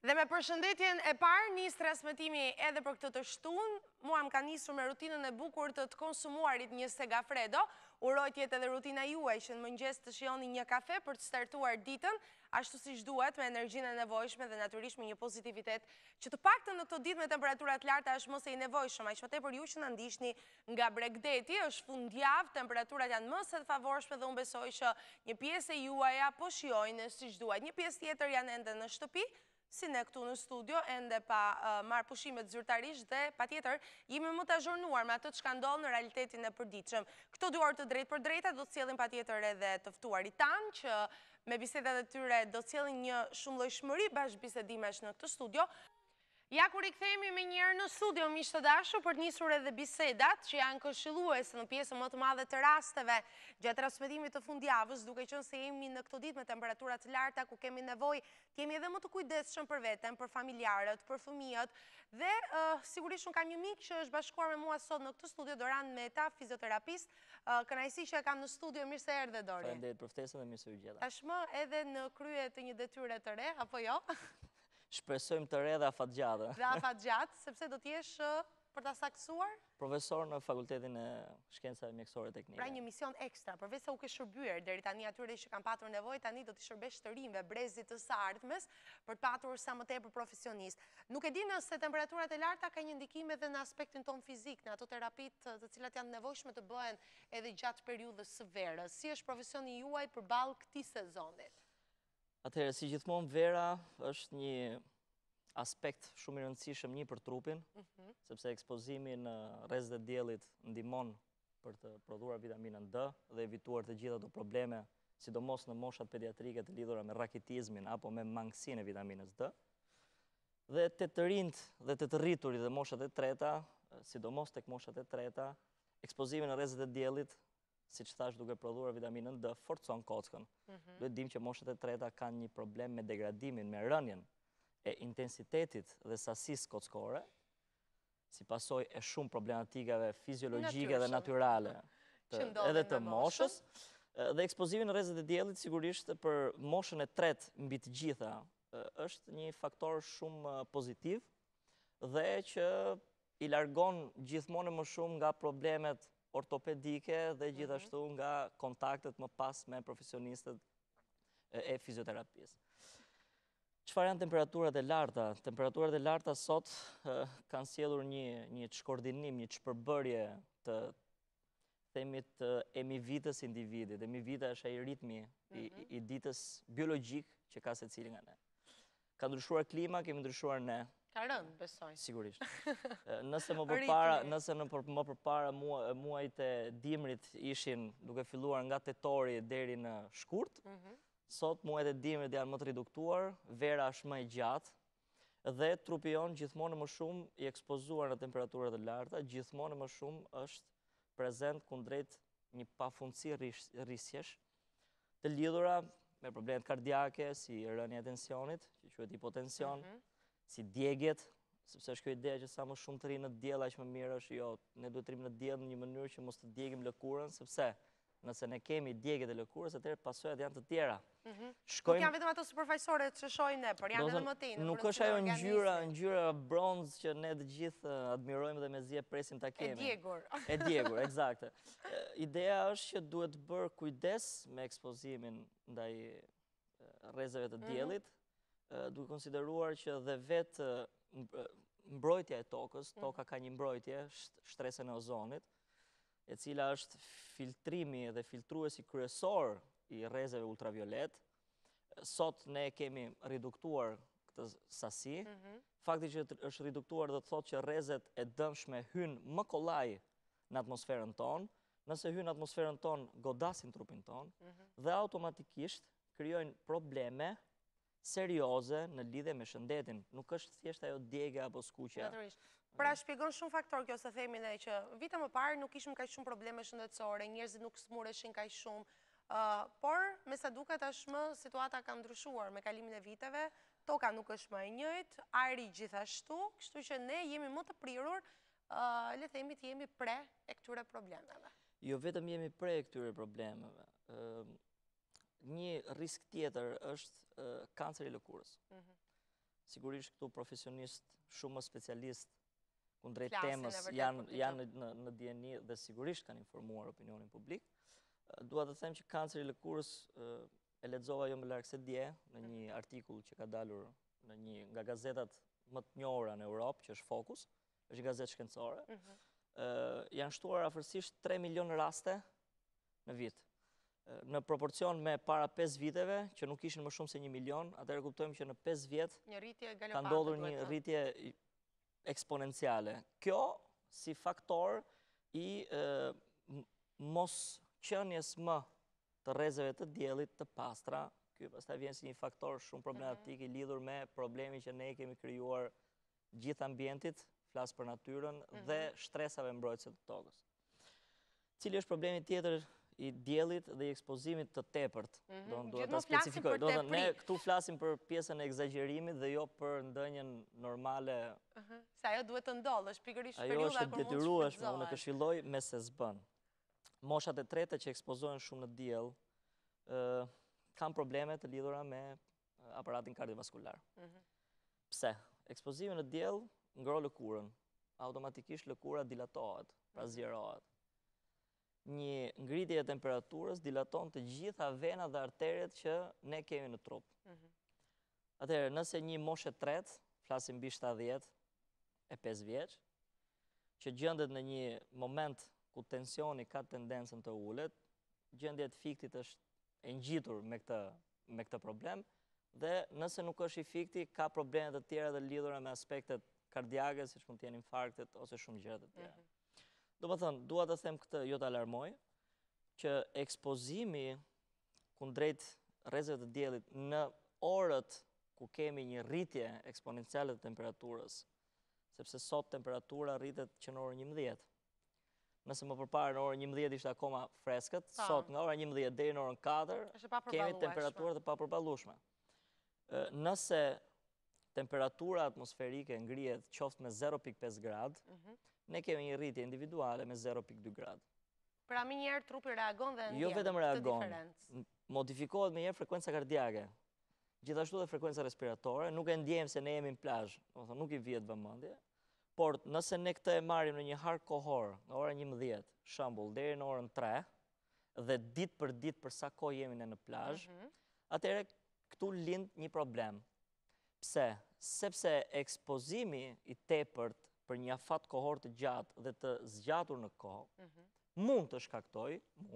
Dhe me përshëndetjen e parë, nis transmetimi edhe për këtë të shtunë. Mua më ka nisur me rutinën e bukur të konsumuarit një segafredo. Uroj tjetë edhe rutina juaj që në mëngjes të shijoni një kafe për të startuar ditën, ashtu siç duhet, me energjinë e nevojshme dhe natyrisht me një pozitivitet që të paktën në këtë ditë me temperaturat larta është mos e i nevojshëm. Aq më tepër ju që na ndiqni nga Bregdeti, është fundjavë, temperaturat janë më se të favorshme dhe unë besoj që një pjesë e juaja po shijojnë siç duhet. Një pjesë tjetër janë ende në shtëpi, si ne këtu në studio, ende pa marë pushimet zyrtarisht dhe pa tjetër, jemi më të azhurnuar me atë që ka ndodhur në realitetin e përditshëm. Këto dy orë të drejtë për drejta do të sjellin pa tjetër edhe të ftuarit tanë, që me bisedat e tyre do të sjellin një shumëllojshmëri bashkëbisedimesh në këtë studio. Ja kur i kthehemi me njerë në studio, miqtë të dashur, për të nisur edhe bisedat që janë këshilluese në pjesën më të madhe të rasteve gjatë transmetimit të fundjavës, duke qenë se jemi në këtë ditë me temperaturat të larta ku kemi nevojë të jemi edhe më të kujdesshëm për veten, për familjarët, për fëmijët dhe sigurisht unë kam një mik që është bashkuar me mua sot në këtë studio, Doran Meta, fizioterapist. Kënaqësi që e kam në studio, mirë se erdhe Dori. Faleminderit për ftesën dhe mirë se u gjeta. Tashmë edhe në krye të një detyre të re, apo jo? Shpresojmë të re dhe afatgjatë. Dhe afatgjatë, sepse do t'jesh për ta saktuar? Profesor në Fakultetin e Shkencave Mjekësore Teknike. Pra një mision ekstra, përveç se u ke shërbyer deri tani atyre që kanë patur nevojë, tani do t'i shërbesh të rinjve, brezit të së ardhmes, për të patur sa më tepër profesionist. Nuk e di nëse temperaturat e larta ka një ndikim edhe në aspektin ton fizik, në ato terapitë të cilat janë nevojshme të bëhen edhe gjatë periudhës së verës. Si është profesioni juaj përballë këtij sezonit? Atëherë, si gjithmonë, vera është një aspekt shumë i rëndësishëm një për trupin, sepse ekspozimi në rrezet e diellit ndihmon për të prodhuar vitaminën D dhe evituar të gjitha ato probleme, sidomos në moshat pediatrike të lidhura me rakitizmin apo me mangësinë e vitaminës D. Dhe te të rinjt dhe te të rriturit dhe moshat e treta, sidomos tek moshat e treta, ekspozimi në rrezet e diellit, siç thash, duke prodhuar vitaminën D, forcon kockën. Duhet dim që moshat e treta kanë një problem me degradimin, me rënien e intensitetit dhe sasisë kockore, si pasojë e shumë problematikave fiziologjike dhe natyrale edhe të moshës, dhe ekspozimi në rrezet e diellit sigurisht për moshën e tretë mbi të gjitha është një faktor shumë pozitiv dhe që i largon gjithmonë më shumë nga problemet ortopedike dhe gjithashtu nga kontaktet më pas me profesionistët e fizioterapisë. Çfarë janë temperaturat e larta? Temperaturat e larta sot kanë sjellur një çkoordinim, një çpërbërje të themit emivitës individit. Emivita është ai ritmi i ditës biologjik që ka secili nga ne. Ka ndryshuar klima, kemi ndryshuar ne. Ka rënë, besoj. Sigurisht. Nëse më përpara muajt e dimrit ishin duke filluar nga tetori deri në shkurt, sot muajt e dimrit janë më të reduktuar, vera është më e gjatë dhe trupi jon gjithmonë më shumë i ekspozuar në temperaturat e larta, gjithmonë më shumë është prezent kundrejt një pafundësi rrisjesh të lidhura me problemet kardiake, si rënja e tensionit, që quhet hipotension, si djegjet, sepse është kjo ideja që sa më shumë të rinë në diell, aq më mirë është. Jo, ne duhet të rrimë në diell në një mënyrë që mos të djegim lëkurën, sepse nëse ne kemi djegjet e lëkurës, atëherë pasojat janë të tjera. Nuk janë vetëm ato sipërfaqësore që shohim ne, por janë edhe më të injë. Nuk është ajo ngjyra bronz që ne të gjithë admirojmë dhe mezi e presim ta kemi. E djegur, eksakte. Ideja është që duhet bërë kujdes me ekspozimin ndaj rrezeve të diellit, duke konsideruar që dhe vetë mbrojtja e tokës, toka ka një mbrojtje, shtresën e ozonit, e cila është filtrimi dhe filtruesi kryesor i rrezeve ultraviolet. Sot ne kemi reduktuar këtë sasi. Fakti që është reduktuar do të thotë që rrezet e dëmshme hynë më kollaj në atmosferën tonë. Nëse hynë në atmosferën tonë, godasin trupin tonë dhe automatikisht krijojnë probleme serioze në lidhje me shëndetin. Nuk është thjesht ajo djegja apo skuqja. Pra shpjegon shumë faktor kjo, se themi ne që vite më parë nuk ishim kaq shumë probleme shëndetësore, njerëzit nuk smureshin kaq shumë, por me sa duket tashmë situata ka ndryshuar me kalimin e viteve, toka nuk është më e njëjtë, ajri gjithashtu, kështu që ne jemi më të prirur, le të themi të jemi pre e këtyre problemeve. Jo vetëm jemi pre e këtyre problemeve. Një risk tjetër është kanceri i lëkurës. sigurisht këtu profesionist shumë më specialist kundrejt Flasin temës e vërtet për këtë janë në dieni dhe sigurisht kanë informuar opinionin publik. Dua të them që kanceri i lëkurës e lexova jo më larg se dje në një artikull që ka dalur në një nga gazetat më të njohura në Europë, që është Focus, është një gazetë shkencore. Janë shtuar afërsisht 3 milion raste në vit. Në proporcion me para 5 viteve, që nuk ishin më shumë se 1 milion, atëherë kuptojmë që në 5 vjet ka ndodhur një rritje eksponenciale. Kjo si faktor i mos qenies më të rrezeve të diellit të pastra. Ky pastaj vjen si një faktor shumë problematik i lidhur me problemin që ne kemi krijuar gjithë ambientit, flas për natyrën dhe shtresave mbrojtëse të tokës. Cili është problemi tjetër i diellit dhe i ekspozimit të tepërt? Duhet ta specifikoj. Ne këtu flasim për pjesën e egzagerimit dhe jo për ndënien normale. Se ajo duhet të ndodhë, është pikërisht periudha kur mund të shfrytëzohet. Ajo është detyrueshme, unë këshilloj me se s'bën. Moshat e treta që ekspozohen shumë në diell kanë probleme të lidhura me aparatin kardiovaskular. Pse? Ekspozimi në diell ngro lëkurën. Automatikisht lëkura dilatohet, pra zgjerohet. Një ngritje e temperaturës dilaton të gjitha venat dhe arteret që ne kemi në trup. Atëherë, nëse një moshe tretë, flasim mbi 75 vjeç, që gjendet në një moment ku tensioni ka tendencën të ulet, gjendja e fiktit është e ngjitur me këtë problem, dhe nëse nuk është i fikti, ka probleme të tjera të lidhura me aspektet kardiake, siç mund të jenë infarktet ose shumë gjëra të tjera. Domethënë, dua të them këtë, jo të alarmoj, që ekspozimi kundrejt rrezeve të diellit në orët ku kemi një rritje eksponenciale të temperaturës, sepse sot temperatura rritet që në orën 11. Nëse më përpara në orën 11 ishte akoma freskët, sot nga ora 11 deri në orën 4 kemi temperatura të paporballueshme. Nëse temperatura atmosferike ngrihet qoftë me 0.5 grad, ne kemi një rritje individuale me 0.2 grad. Pra më njëherë trupi reagon dhe ndjen. Jo vetëm reagon, modifikohet më njëherë frekuenca kardiake. Gjithashtu dhe frekuenca respiratore, nuk e ndjejmë se ne jemi në plazh, domethënë nuk i vihet vëmendje. Por nëse ne këtë e marrim në një hark kohor, nga ora 11, shembull, deri në orën 3, dhe ditë për ditë për sa kohë jemi ne në plazh, atëherë këtu lind një problem. Pse? Sepse ekspozimi i tepërt për një afat kohor të gjatë dhe të zgjatur në kohë, mund të shkaktoj,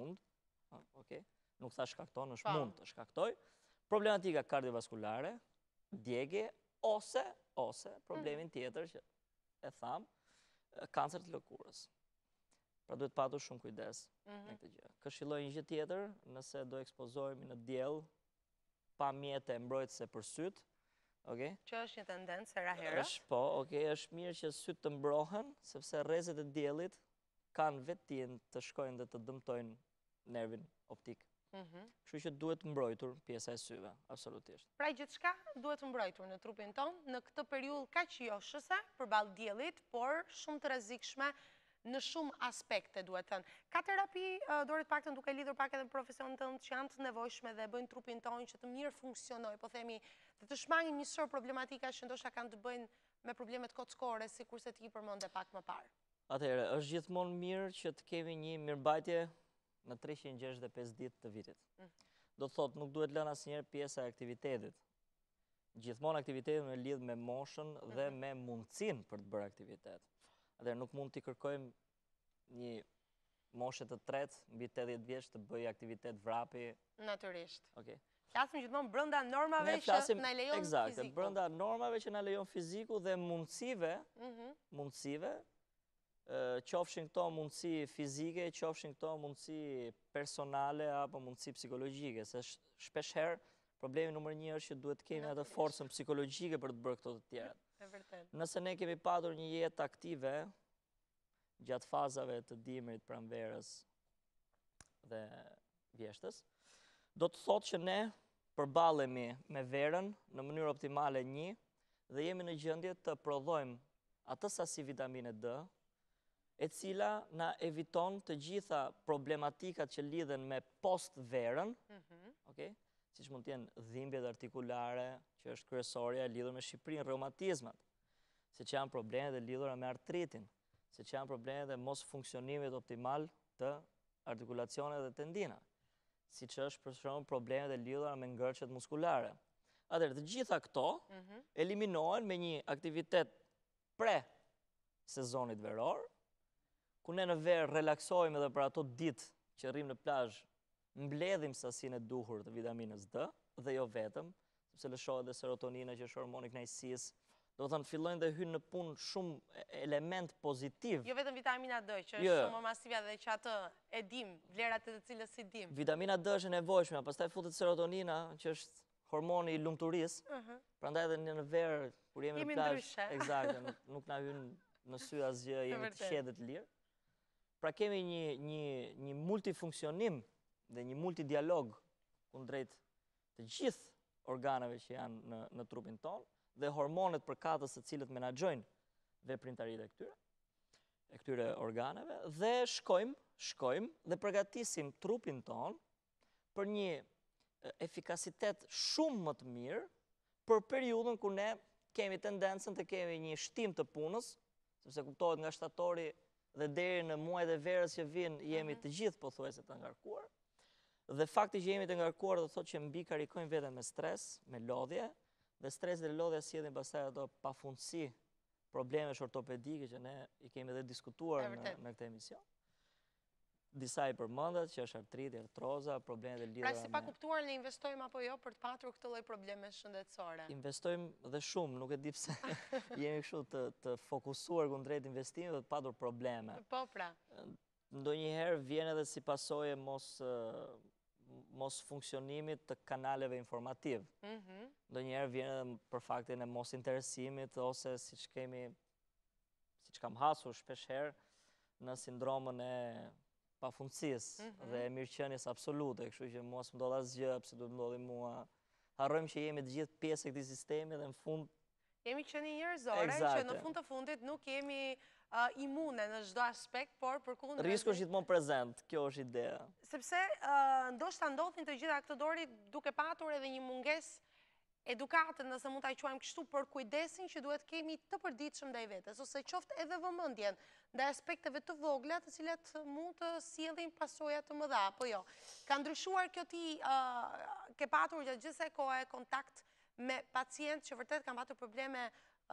nuk thash shkakton, është mund të shkaktoj, problematika kardiovaskulare, djegje, ose problemin tjetër që e tham, kancer të lëkurës. Pra duhet patur shumë kujdes me këtë gjë. Këshilloj një gjë tjetër, nëse do ekspozohemi në diell pa mjete mbrojtëse për syt, që është një tendencë era herës. Po, është mirë që syt të mbrohen, sepse rrezet e diellit kanë vetin të shkojnë dhe të dëmtojnë nervin optik. Kështu që duhet mbrojtur pjesa e syve, absolutisht. Pra gjithçka duhet mbrojtur në trupin tonë në këtë periudhë kaq joshëse përballë diellit, por shumë të rrezikshme në shumë aspekte, duhet thënë. Ka terapi, Dori, të paktën duke lidhur pak edhe profesionin tënd, që janë të nevojshme dhe bëjnë trupin tonë që të mirë funksionojë, po themi, dhe të shmangin një sër problematika që ndoshta kanë të bëjnë me problemet kockore, sikurse ti përmendë pak më parë. Atëherë, është gjithmonë mirë që të kemi një mirëmbajtje në 365 ditë të vitit. Do të thotë, nuk duhet lënë asnjëherë pjesa e aktivitetit. Gjithmonë aktiviteti në lidh me moshën dhe me mundësinë për të bërë aktivitet. Atëherë nuk mund t'i kërkojmë një moshe të tretë mbi 80 vjeç të bëjë aktivitet vrapi. Natyrisht. Flasim gjithmonë brenda normave që na lejon fiziku. Eksakt, brenda normave që na lejon fiziku dhe mundësive, qofshin këto mundësi fizike, qofshin këto mundësi personale apo mundësi psikologjike, se shpeshherë problemi numër 1 është që duhet të kemi atë forcën psikologjike për të bërë këto të tjerat. Nëse ne kemi patur një jetë aktive gjatë fazave të dimrit, pranverës dhe vjeshtës, do të thotë që ne përballemi me verën në mënyrë optimale dhe jemi në gjendje të prodhojmë atë sasi vitamine D, e cila na eviton të gjitha problematikat që lidhen me post verën, siç mund të jenë dhimbjet artikulare, që është kryesorja e lidhur me Shqipërinë, reumatizmat, siç janë problemet e lidhura me artritin, siç janë problemet e mos funksionimit optimal të artikulacioneve dhe tendina, siç është për shembull problemet e lidhura me ngërçet muskulare. Atëherë, të gjitha këto eliminohen me një aktivitet pre-sezonit veror, ku ne në verë relaksohemi dhe për ato ditë që rrim në plazh mbledhim sasinë e duhur të vitaminës D dhe jo vetëm, sepse lëshohet dhe serotonina që është hormoni i kënaqësisë. Do të thënë fillojnë dhe hynë në punë shumë element pozitiv. Jo vetëm vitamina D, që është shumë masiva dhe që atë e dim, vlerat e të cilës i dim. Vitamina D është e nevojshme, pastaj futet serotonina, që është hormoni i lumturisë. Prandaj edhe në verë kur jemi në plazh, eksaktë, nuk na hyn në sy asgjë, jemi të qetë të lirë. Pra kemi një multifunksionim dhe një multidialog kundrejt të gjithë organeve që janë në trupin tonë dhe hormonet përkatës të cilët menaxhojnë veprimtaritë e këtyre organeve dhe shkojmë dhe përgatisim trupin tonë për një efikasitet shumë më të mirë për periudhën ku ne kemi tendencën të kemi një shtim të punës, sepse kuptohet nga shtatori dhe deri në muajt e verës që vinë jemi të gjithë pothuajse të ngarkuar. Dhe fakti që jemi të ngarkuar do thotë që mbi karikojmë veten me stres, me lodhje, dhe stres dhe lodhja sjellin pastaj ato pafundësi problemesh ortopedike që ne i kemi edhe diskutuar në këtë emision. Disa i përmendat që është artriti, artroza, problemet e lidhura me... Pra si pa kuptuar ne investojmë apo jo për të patur këtë lloj probleme shëndetësore? Investojmë dhe shumë, nuk e di pse jemi kështu të fokusuar kundrejt investimeve dhe të patur probleme. Po pra. Ndonjëherë vjen edhe si pasojë mos funksionimit të kanaleve informativ. Ndonjëherë vjen edhe për faktin e mos interesimit ose siç kam hasur shpeshherë në sindromën e pafundësisë dhe e mirëqenies absolute, kështu që mos më ndodh asgjë, pse duhet ndodhi mua. Harrojmë që jemi të gjithë pjesë e këtij sistemi dhe në fund jemi qenie njerëzore që në fund të fundit nuk jemi imune në çdo aspekt, por përkundër risku është gjithmonë prezent, kjo është ideja. Sepse ndoshta ndodhin të gjitha këto dori duke patur edhe një mungesë edukate, nëse mund ta quajmë kështu, për kujdesin që duhet kemi të përditshëm ndaj vetes, ose qoftë edhe vëmendjen ndaj aspekteve të vogla, të cilat mund të sjellin pasoja të mëdha, apo jo. Ka ndryshuar kjo ti, ke patur gjatë gjithë kësaj kohe kontakt me pacientë që vërtet kanë patur probleme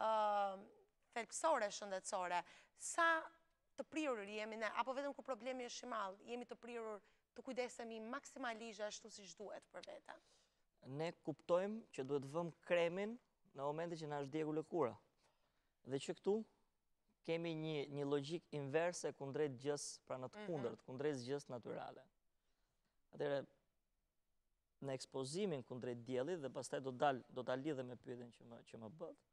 thelbësore shëndetësore. Sa të prirur jemi ne, apo vetëm kur problemi është i madh, jemi të prirur të kujdesemi maksimalisht ashtu siç duhet për veten? Ne kuptojmë që duhet vëmë kremin në momentin që na është djegur lëkura. Dhe që këtu kemi një logjik inverse kundrejt gjës, pra në të kundërt, kundrejt gjës natyrale. Atëherë, në ekspozimin kundrejt diellit dhe pastaj do ta lidhem me pyetjen që më bët.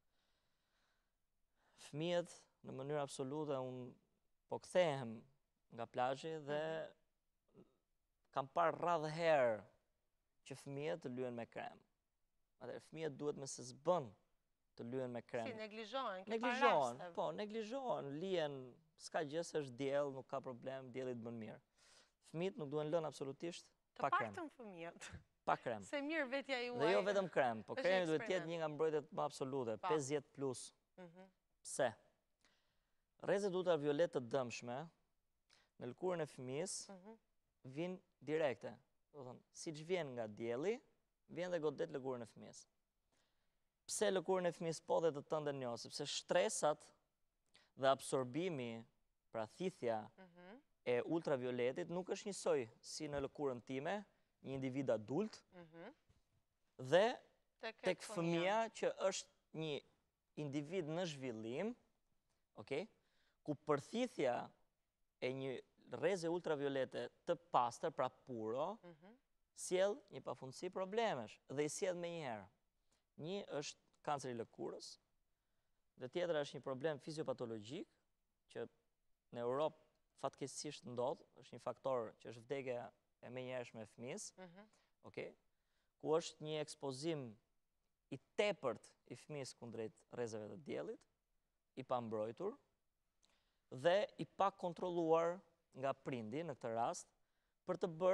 Fëmijët në mënyrë absolute unë po kthehem nga plazhi dhe kam parë radhë herë që fëmijët të lyen me krem. Atëherë fëmijët duhet me se s'bën të lyen me krem. Si neglizhohen, neglizhohen, lien, s'ka gjë se është diell, nuk ka problem, dielli të bën mirë. Fëmijët nuk duhen lënë absolutisht pa krem. Të paktën fëmijët. Pa krem. Se mirë vetja juaj. Dhe jo vetëm krem, po kremi duhet të jetë një nga mbrojtjet më absolute, 50+. Pse? Rrezet ultraviolet të dëmshme në lëkurën e fëmijës vijnë direkte. Do thënë, siç vjen nga dielli, vjen dhe godet lëkurën e fëmijës. Pse lëkurën e fëmijës po dhe të tënden jo? Sepse stresat dhe absorbimi, pra thithja e ultravioletit nuk është njësoj si në lëkurën time, një individ adult, dhe tek fëmia që është një individ në zhvillim, ku përthithja e një rreze ultraviolete të pastër, pra puro, sjell një pafundësi problemesh dhe i sjell menjëherë. Një është kanceri i lëkurës, dhe tjetra është një problem fiziopatologjik që në Europë fatkeqësisht ndodh, është një faktor që është vdekja e menjëhershme e fëmijës, ku është një ekspozim i tepërt i fëmijës kundrejt rrezeve të diellit, i pambrojtur dhe i pa kontrolluar nga prindi në këtë rast, për të bërë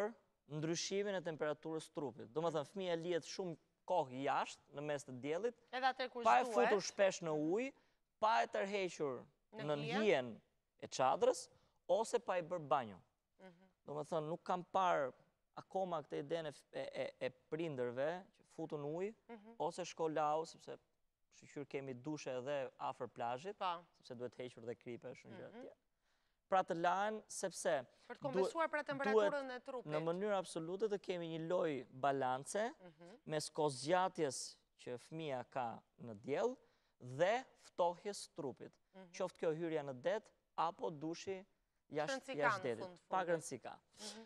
ndryshimin e temperaturës trupit. Do më thënë, fëmija lihet shumë kohë jashtë në mes të diellit, Edhe atë kur pa e zduhet. futur shpesh në ujë, pa e tërhequr në hijen e çadrës, ose pa i bërë banjo. Do më thënë, nuk kam parë akoma këtë idenë e prindërve që futun ujë, ose shko lau, sepse shqyr kemi dushe edhe afër plazhit, sepse duhet hequr dhe kripe shumë gjëra të tjera. Pra të lahen, sepse për të kompensuar për temperaturën e trupit. Në mënyrë absolute të kemi një lloj balance mes kozgjatjes që fëmia ka në diell dhe ftohjes trupit. Qoftë kjo hyrja në det apo dushi jashtë detit. Pak rëndësi ka.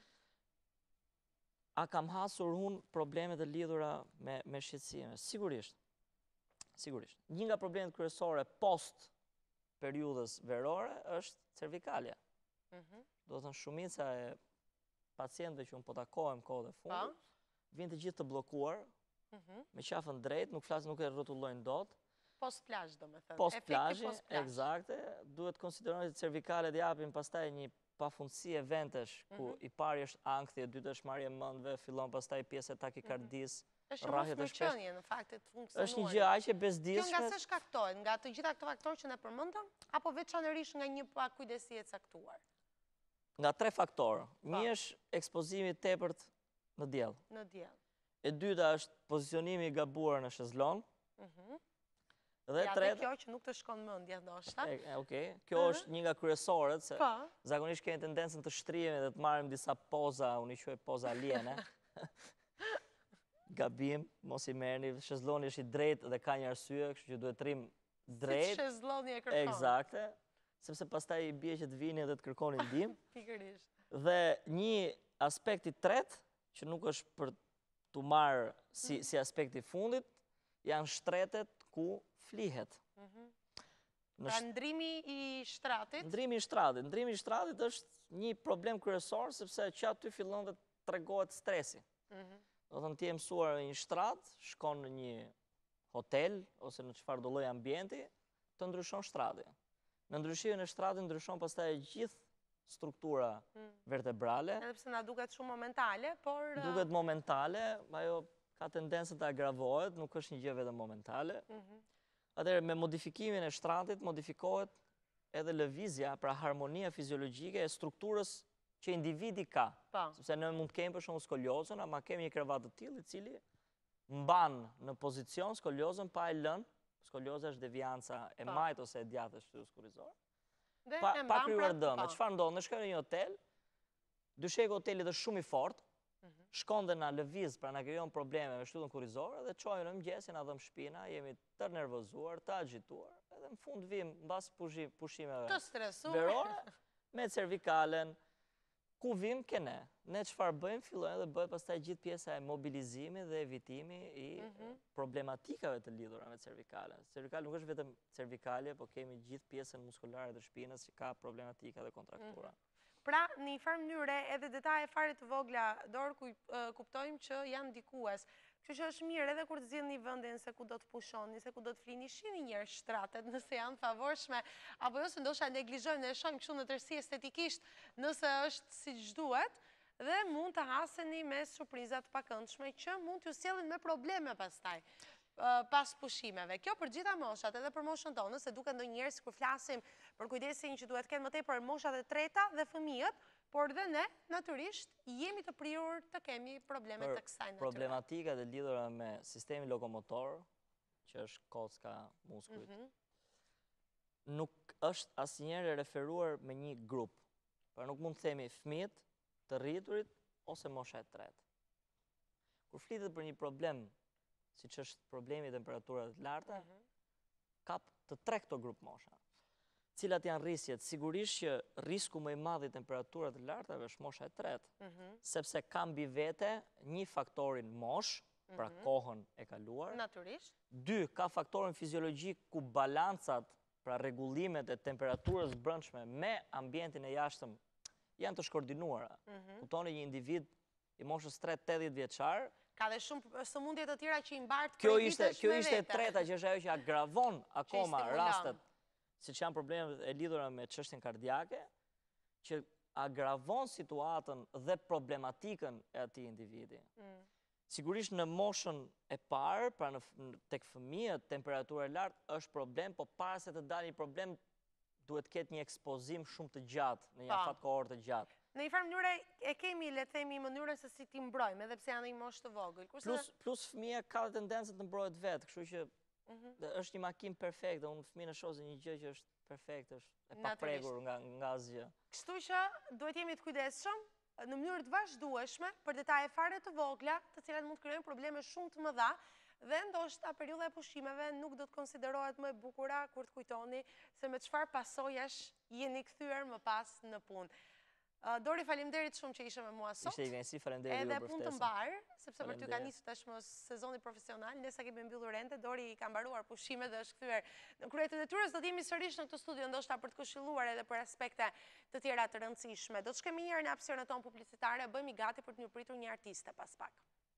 A kam hasur unë problemet e lidhura me shqetësime? Sigurisht. Sigurisht. Një nga problemet kryesore post periudhës verore është cervikalja. Do të thënë shumica e pacientëve që unë po takohem kohë dhe fundit, vinë të gjithë të bllokuar, me qafën drejt, nuk e rrotullojnë dot. Post plazh, domethënë. Post plazhi, eksakte, duhet konsiderohet që cervikalet japin pastaj një pafundësi e ventesh, ku i pari është ankthi, e dytë është marrje mendve, fillon pastaj pjesë e takikardisë. Është mosmërqënie në fakt të funksionuarit. Është një gjë aq e bezdishme. Kjo nga se shkaktohet, nga të gjitha këto faktorë që ne përmendëm, apo veçanërisht nga një pakujdesie e caktuar? Nga 3 faktorë. Një është ekspozimi i tepërt në diell. Në diell. E dyta është pozicionimi i gabuar në shezlong. Dhe treta, kjo që nuk të shkon mendja ndoshta. Okej, kjo është një nga kryesorët, se zakonisht kemi tendencën të shtrihemi dhe të marrim disa poza, unë i quaj poza aliene. Gabim, mos i merrni, shezlloni është i drejtë dhe ka një arsye, kështu që duhet trim drejt. Si shezlloni e kërkon. Eksakte, sepse pastaj i bie që të vini dhe të kërkoni ndihmë. Pikërisht. Dhe një aspekt i tretë, që nuk është për të marrë si aspekti fundit, janë shtretet ku flihet. Pra ndrimi i shtratit? Ndrimi i shtratit është një problem kryesor, sepse që aty fillon dhe tregohet stresi. Do të thënë ti je mësuar në një shtrat, shkon në një hotel, ose në çfarë do lloj ambienti, të ndryshon shtrati. Në ndryshimin e shtratit ndryshon pastaj gjithë struktura vertebrale. Edhe pse na duket shumë momentale, por... Duket momentale, ajo ka tendencën të agravohet, nuk është një gjë vetëm momentale. Atëherë, me modifikimin e shtratit, modifikohet edhe lëvizja, pra harmonia fiziologjike e strukturës që individi ka. Sepse ne mund të kemi për shembull skoliozën, ama kemi një krevat të tillë i cili mban në pozicion skoliozën pa e lënë. Skolioza është devianca e majt ose e djathtë shtyrës kurrizore. Pa krijuar dëm. Çfarë ndodh? Ne shkojmë në një hotel, dysheku i hotelit është shumë i fortë, shkon dhe na lëviz, pra na krijon probleme me shtyllën kurrizore dhe çojmë në mëngjes, na dhëm shpina, jemi të nervozuar, të agituar, edhe në fund vim mbas pushimeve të stresuar verore me cervikalen. Ku vim ke ne? Ne çfarë bëjmë? Fillojmë dhe bëhet pastaj gjithë pjesa e mobilizimit dhe evitimi i problematikave të lidhura me cervikalen. Cervikali nuk është vetëm cervikalje, po kemi gjithë pjesën muskulare të shpinës që ka problematika dhe kontraktura. Pra, në një farë mënyre, edhe detaje fare të vogla, dorë, kuptojmë që janë ndikues. Kështu që është mirë edhe kur të zgjidhni vendin se ku do të pushoni, se ku do të flini, shihni një herë shtratet nëse janë favorshme, apo jo se ndoshta neglizhojmë dhe shohim kështu në tërësi estetikisht nëse është siç duhet, dhe mund të haseni me surpriza të pakëndshme që mund t'ju sjellin me probleme pastaj. Pas pushimeve. Kjo për gjitha moshat, edhe për moshën tonë, se duke ndonjëherë sikur flasim për kujdesin që duhet kenë më tepër moshat e treta dhe fëmijët, por dhe ne, natyrisht, jemi të prirur të kemi probleme të kësaj natyre. Problematikat e lidhura me sistemi lokomotor, që është kocka, muskujt, nuk është asnjëherë referuar me një grup. Pra nuk mund të themi fëmijët, të rriturit, ose mosha e tretë. Kur flitet për një problem, siç është problemi i temperaturave të larta, kap të 3 këto grup mosha. Cilat janë rrisjet? Sigurisht që risku më i madh i temperaturave të larta është mosha e tretë, sepse ka mbi vete një faktorin mosh, pra kohën e kaluar. Natyrisht. 2, ka faktorin fiziologjik ku balancat, pra rregullimet e temperaturës brendshme me ambientin e jashtëm janë të shkoordinuara. Kuptoni një individ i moshës 3-80 vjeçar, ka dhe shumë sëmundje të tjera që i mbart prej vitesh me vete. Kjo ishte e treta që është ajo që agravon akoma rastet, siç janë problemet e lidhura me çështjen kardiake, që agravon situatën dhe problematikën e atij individi. Sigurisht në moshën e parë, pra tek fëmijët, temperatura e lartë është problem, po para se të dalë një problem, duhet ketë një ekspozim shumë të gjatë, në një afat kohor të gjatë. Në një farë mënyre e kemi, le të themi, mënyrën se si ti mbrojmë, edhe pse janë një moshë të vogël. Plus fëmija ka tendencën të mbrojët vetë, kështu që është një makinë perfekte, unë fëmijë në shohë një gjë që është perfekte, është e papregur nga asgjë. Kështu që duhet jemi të kujdesshëm në mënyrë të vazhdueshme për detaje fare të vogla, të cilat mund të krijojnë probleme shumë të mëdha, dhe ndoshta periudha e pushimeve nuk do të konsiderohet më e bukura kur të kujtoni se me çfarë pasojash jeni kthyer më pas në punë. Dori, faleminderit shumë që ishe me mua sot. Ishte i kënaqësi, faleminderit ju për ftesën. Edhe punë të mbarë, sepse për ty ka nisur tashmë sezoni profesional, ndesa kemi mbyllur ende, Dori ka mbaruar pushimet dhe është kthyer në krye të detyrës. Do të jemi sërish në këtë studio ndoshta për të këshilluar edhe për aspekte të tjera të rëndësishme. Do të shkojmë një herë në hapësirën tonë publicitare, bëhemi gati për të mirëpritur një artiste pas pak.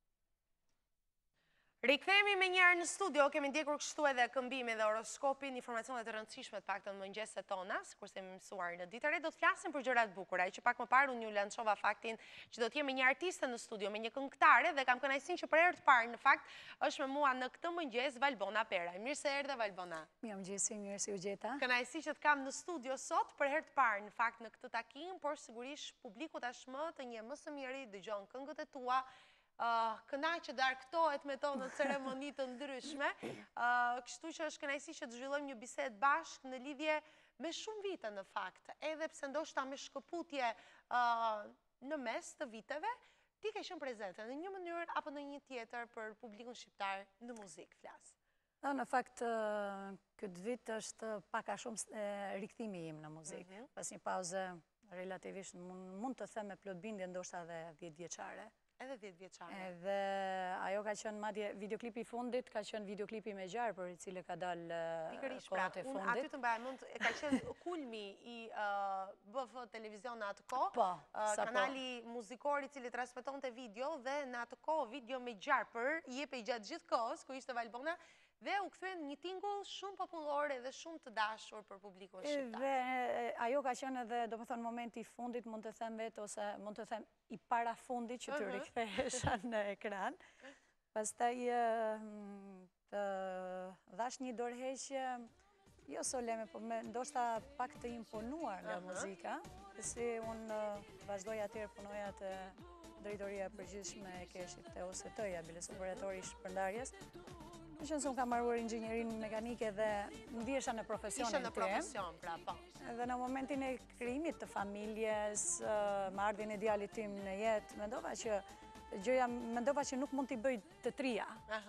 Rikthehemi me njëherë në studio, kemi ndjekur kështu edhe këmbimi dhe horoskopin, informacionet e rëndësishme të paktën në mëngjeset tona, sikur se mësuar në ditë e re, do të flasim për gjëra të bukura, që pak më parë unë ju lançova faktin që do të jemi një artiste në studio me një këngëtare dhe kam kënaqësinë që për herë të parë në fakt është me mua në këtë mëngjes Valbona Peraj. Mirë se erdhe Valbona. Mirë se u gjeta. Kënaqësi që të kam në studio sot për herë të parë në fakt në këtë takim, por sigurisht publiku tashmë të njeh më së miri, dëgjon këngët e tua. Kënaqë që argëtohet me to në ceremoni të ndryshme, kështu që është kënaqësi që të zhvillojmë një bisedë bashkë në lidhje me shumë vite në fakt, edhe pse ndoshta me shkëputje në mes të viteve, ti ke qenë prezente në një mënyrë apo në një tjetër për publikun shqiptar në muzikë, flas. Në fakt, këtë vit është pak a shumë rikthimi im në muzikë, pas një pauze relativisht mund të them me plot bindje ndoshta edhe 10 vjeçare. Edhe 10 vjeçare. Edhe ajo ka qenë madje videoklipi i fundit, ka qenë videoklipi me gjarë, për i cili ka dalë kohët e fundit. Aty të mbaj mund, ka qenë kulmi i BF Televizion në atë kohë, kanali muzikor i cili transmeton të video dhe në atë kohë video me gjarë për jepe i gjatë gjithë kohës, ku ishte Valbona, dhe u kthyen një tingull shumë popullore dhe shumë të dashur për publikun shqiptar. Dhe ajo ka qenë edhe, do më thonë, momenti i fundit, mund të them vetë, ose mund të them i para fundit që të rikthehesha në ekran. Pastaj të dhash një dorëheqje, jo soleme, po ndoshta pak të imponuar nga muzika, si unë vazhdoj atërë punoja të drejtoria e përgjithshme e Keshit të OST-ja, biles operatori i shpërndarjes. Në qënë se unë kam marruar inxhinierin mekanike dhe ndjesha në profesionin tim. Ishe në profesion, pra, po. Dhe në momentin e krijimit të familjes, marrëdhjen e djalit tim në jetë, mendova që nuk mund t'i bëj të trija.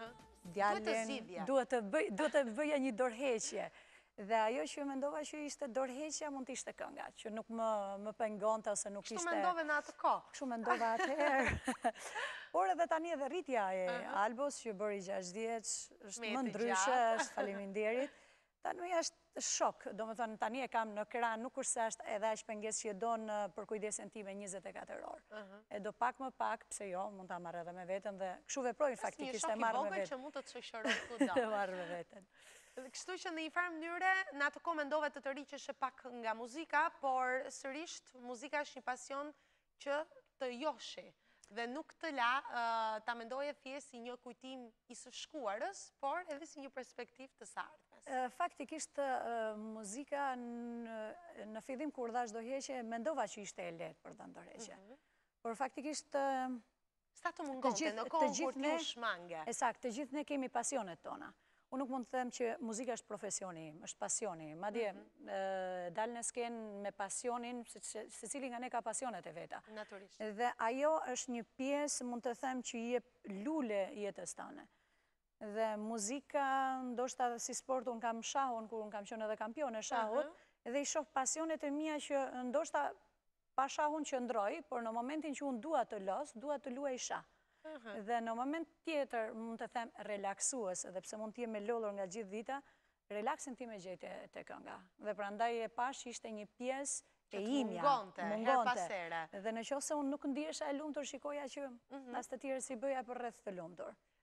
Duhet të bëja një dorëheqje. Dhe ajo që mendova që ishte dorëheqja mund të ishte kënga, që nuk më pengonte ose nuk ishte... Kështu mendove në atë kohë? Kështu mendova atëherë. Por edhe tani edhe rritja e Albos, që bëri 6 vjeç, është më ndryshe, është faleminderit. Tani është shok, do më thonë, tani e kam në kran, nuk është se është edhe aq pengesë që do në për kujdesin time 24 orë. E do pak më pak, pse jo, mund ta marrë edhe me veten dhe kështu veproj faktikisht e marrë me veten. Një shok i vogël që mund të të shoqëroj kudo. E marrë me veten. Kështu që në një farë mënyre, në atë kohë mendove të të riqeshe pak nga muzika, por sërisht muzika është një pasion që të joshi dhe nuk të la ta mendoje thjesht si një kujtim i së shkuarës, por edhe si një perspektiv të së ardhmes. Faktikisht muzika në fillim kur dhash dorëheqje mendova që ishte e lehtë për ta dorëheqje. Por faktikisht sa të mungonte në kohën kur ti u shmange. Ësakt, të gjithë ne kemi pasionet tona. Unë nuk mund të them që muzika është profesioni im, është pasioni im. Madje dalë në skenë me pasionin, se cili nga ne ka pasionet e veta. Naturisht. Dhe ajo është një pjesë, mund të them që jep lule jetës tane. Dhe muzika, ndoshta si sport, unë kam shahun, kur unë kam qenë edhe kampione shahut, dhe i shoh pasionet e mia që ndoshta pa shahun qëndroj, por në momentin që unë dua të los, dua të luaj shah. Dhe në moment tjetër, mund të them relaksues, edhe pse mund t'jem me lollur nga gjithë dita, relaksin ti me gjejtë të kënga. Dhe prandaj e pash ishte një pjesë e imja. Mungonte. Dhe në qoftë se unë nuk ndihesha e lumtur, shikoja që as të tjerë si bëja për rreth të lumtur.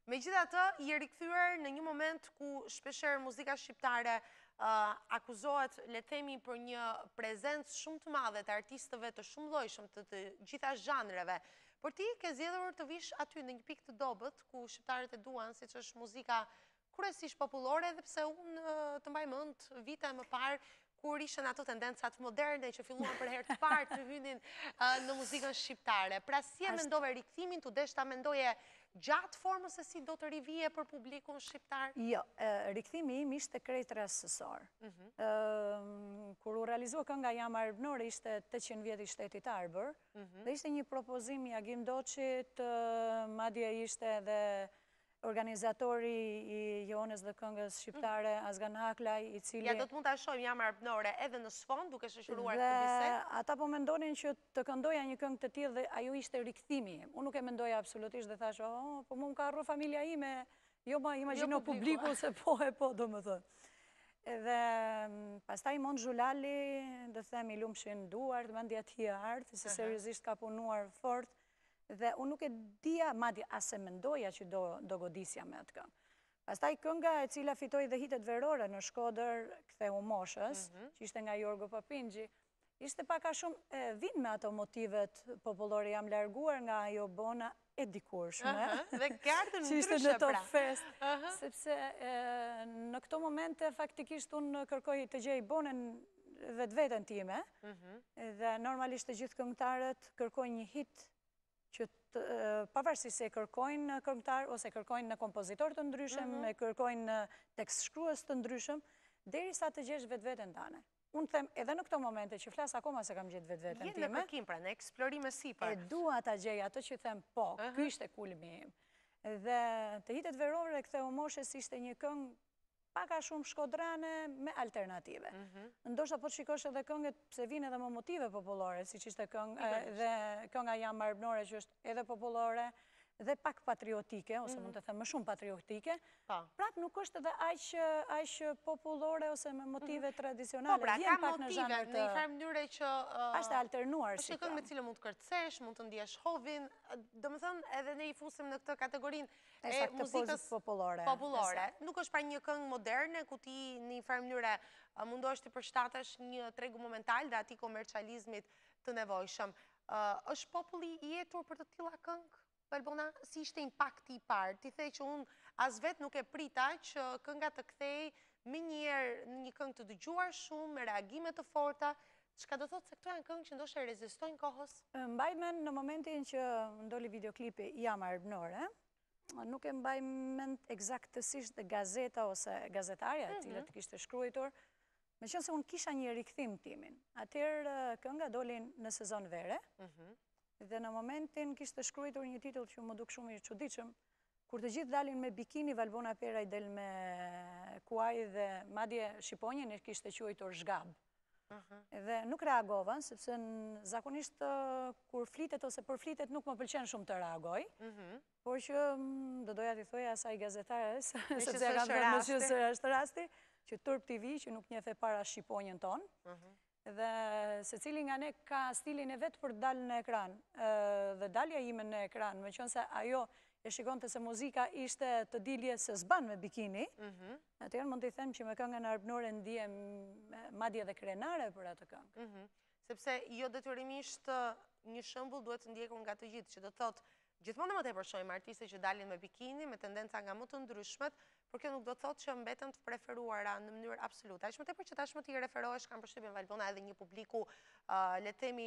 Megjithatë, i rikthyer në një moment ku shpeshherë muzika shqiptare akuzohet, le të themi, për një prezencë shumë të madhe të artistëve të shumë llojshëm të gjitha zhanreve. Por ti ke zgjedhur të vish aty në një pikë të dobët ku shqiptarët e duan, siç është muzika kryesisht popullore, edhe pse unë të mbaj mend vite më parë kur ishen ato tendencat moderne që filluan për herë të parë të hynin në muzikën shqiptare. Pra si e mendove rikthimin, tu desh ta mendoje gjatë formës se si do të rivije për publikun shqiptar? Jo, rikthimi im ishte krejt rastësor. Kur u realizua kënga Jam Arbënore, ishte 800 vjet i shtetit Arbër, dhe ishte një propozim i Agim Doçit, madje ishte edhe organizatori i Jonës dhe këngës shqiptare, Azgan Haklaj, i cili... Ja, do të mund të shohim Jam Arbënore edhe në sfond, duke shoqëruar këtë bisedë. Dhe ata po mendonin që të këndoja një këngë të tillë dhe ajo ishte rikthimi. Unë nuk e mendoja absolutisht dhe thash, po mu më ka rru familja ime, jo ma imagjino publiku se po, do më thënë. Dhe pastaj Mon Zhulali, dhe themi lumshin duart, mendja ti e ardhë, se seriozisht ka punuar fort, dhe unë nuk e dija, madje as e mendoja që do godisja me atë këngë. Pastaj kënga e cila fitoi dhe hitet verore në Shkodër, Ktheu moshës, që ishte nga Jorgo Papingji, ishte pak a shumë vin me ato motivet popullore, jam larguar nga ajo bona e dikurshme. Dhe kardën që ishte në ndryshe Top pra. Fest, sepse në këto momente faktikisht unë kërkoj të gjej bonën vetveten time, dhe normalisht të gjithë këngëtarët kërkojnë një hit që pavarësisht se kërkojnë këngëtar ose kërkojnë në kompozitor të ndryshëm, kërkojnë në tekst shkrues të ndryshëm, derisa të gjesh vetveten tane. Unë them edhe në këto momente që flas akoma se kam gjetë vetveten time. Jenë në kërkim pra, në eksplorime sipër. E dua ta gjej ato që them po, ky ishte kulmi im. Dhe të hitet verore Ktheu moshës ishte një këngë pak a shumë shkodrane me alternative. Ndoshta po të shikosh edhe këngët, pse vinë edhe më motive popullore, si që ishte kënga Jam Arbënore, që është edhe popullore, dhe pak patriotike, ose mund të them më shumë patriotike, prap nuk është edhe aq popullore ose me motive tradicionale. Po, pra, ka motive në një farë mënyre që... Ashtë alternuar si është këngë me cilë mund të kërcesh, mund të ndjesh hovin, do më thënë edhe ne i fusim në këtë kategorinë e muzikës popullore. Nuk është pra një këngë moderne, ku ti në një farë mënyre mundohesh të përshtatesh një tregu momental dhe ati komercializmit të nevojshëm. Është populli i jetur për të tilla këngë? Valbona, si ishte impakti i parë? Ti thej që unë as vetë nuk e prita që kënga të kthej me njerë në një këngë të dëgjuar shumë, me reagime të forta, çka do thotë se këto janë këngë që ndoshta rezistojnë kohës? Mbaj mend në momentin që ndoli videoklipi Jam Arbënore, nuk e mbaj mend eksaktësisht dhe gazeta ose gazetarja e cilët kishte shkruar, meqense unë kisha një rikthim timin. Atëherë kënga doli në sezon vere, dhe në momentin kishte shkruar një titull që më duk shumë i çuditshëm, kur të gjithë dalin me bikini, Valbona Peraj del me kuaj dhe madje shqiponjën e kishte quajtur zhgab. Dhe nuk reagova, sepse zakonisht kur flitet ose përflitet nuk më pëlqen shumë të reagoj, por që do doja t'i thoja asaj gazetares, sepse e kam përmësjus se është rasti, që Turp TV, që nuk njeh e para shqiponjën tonë, dhe se cili nga ne ka stilin e vetë për të dalë në ekran, dhe dalja ime në ekran, me qënë se ajo e shikonte se muzika ishte të dilje se s'ban me bikini, atëherë mund t'i them që me këngën Arbënore ndihem madje dhe krenare për atë këngë. Sepse jo detyrimisht një shembull duhet të ndjekur nga të gjithë, që do thotë gjithmonë më tepër shohim artiste që dalin me bikini, me tendenca nga më të ndryshmet, por kjo nuk do të thotë që mbeten të preferuara në mënyrë absolute. Aq më tepër që tashmë ti referohesh, kam përshtypjen Valbona, edhe një publiku le të themi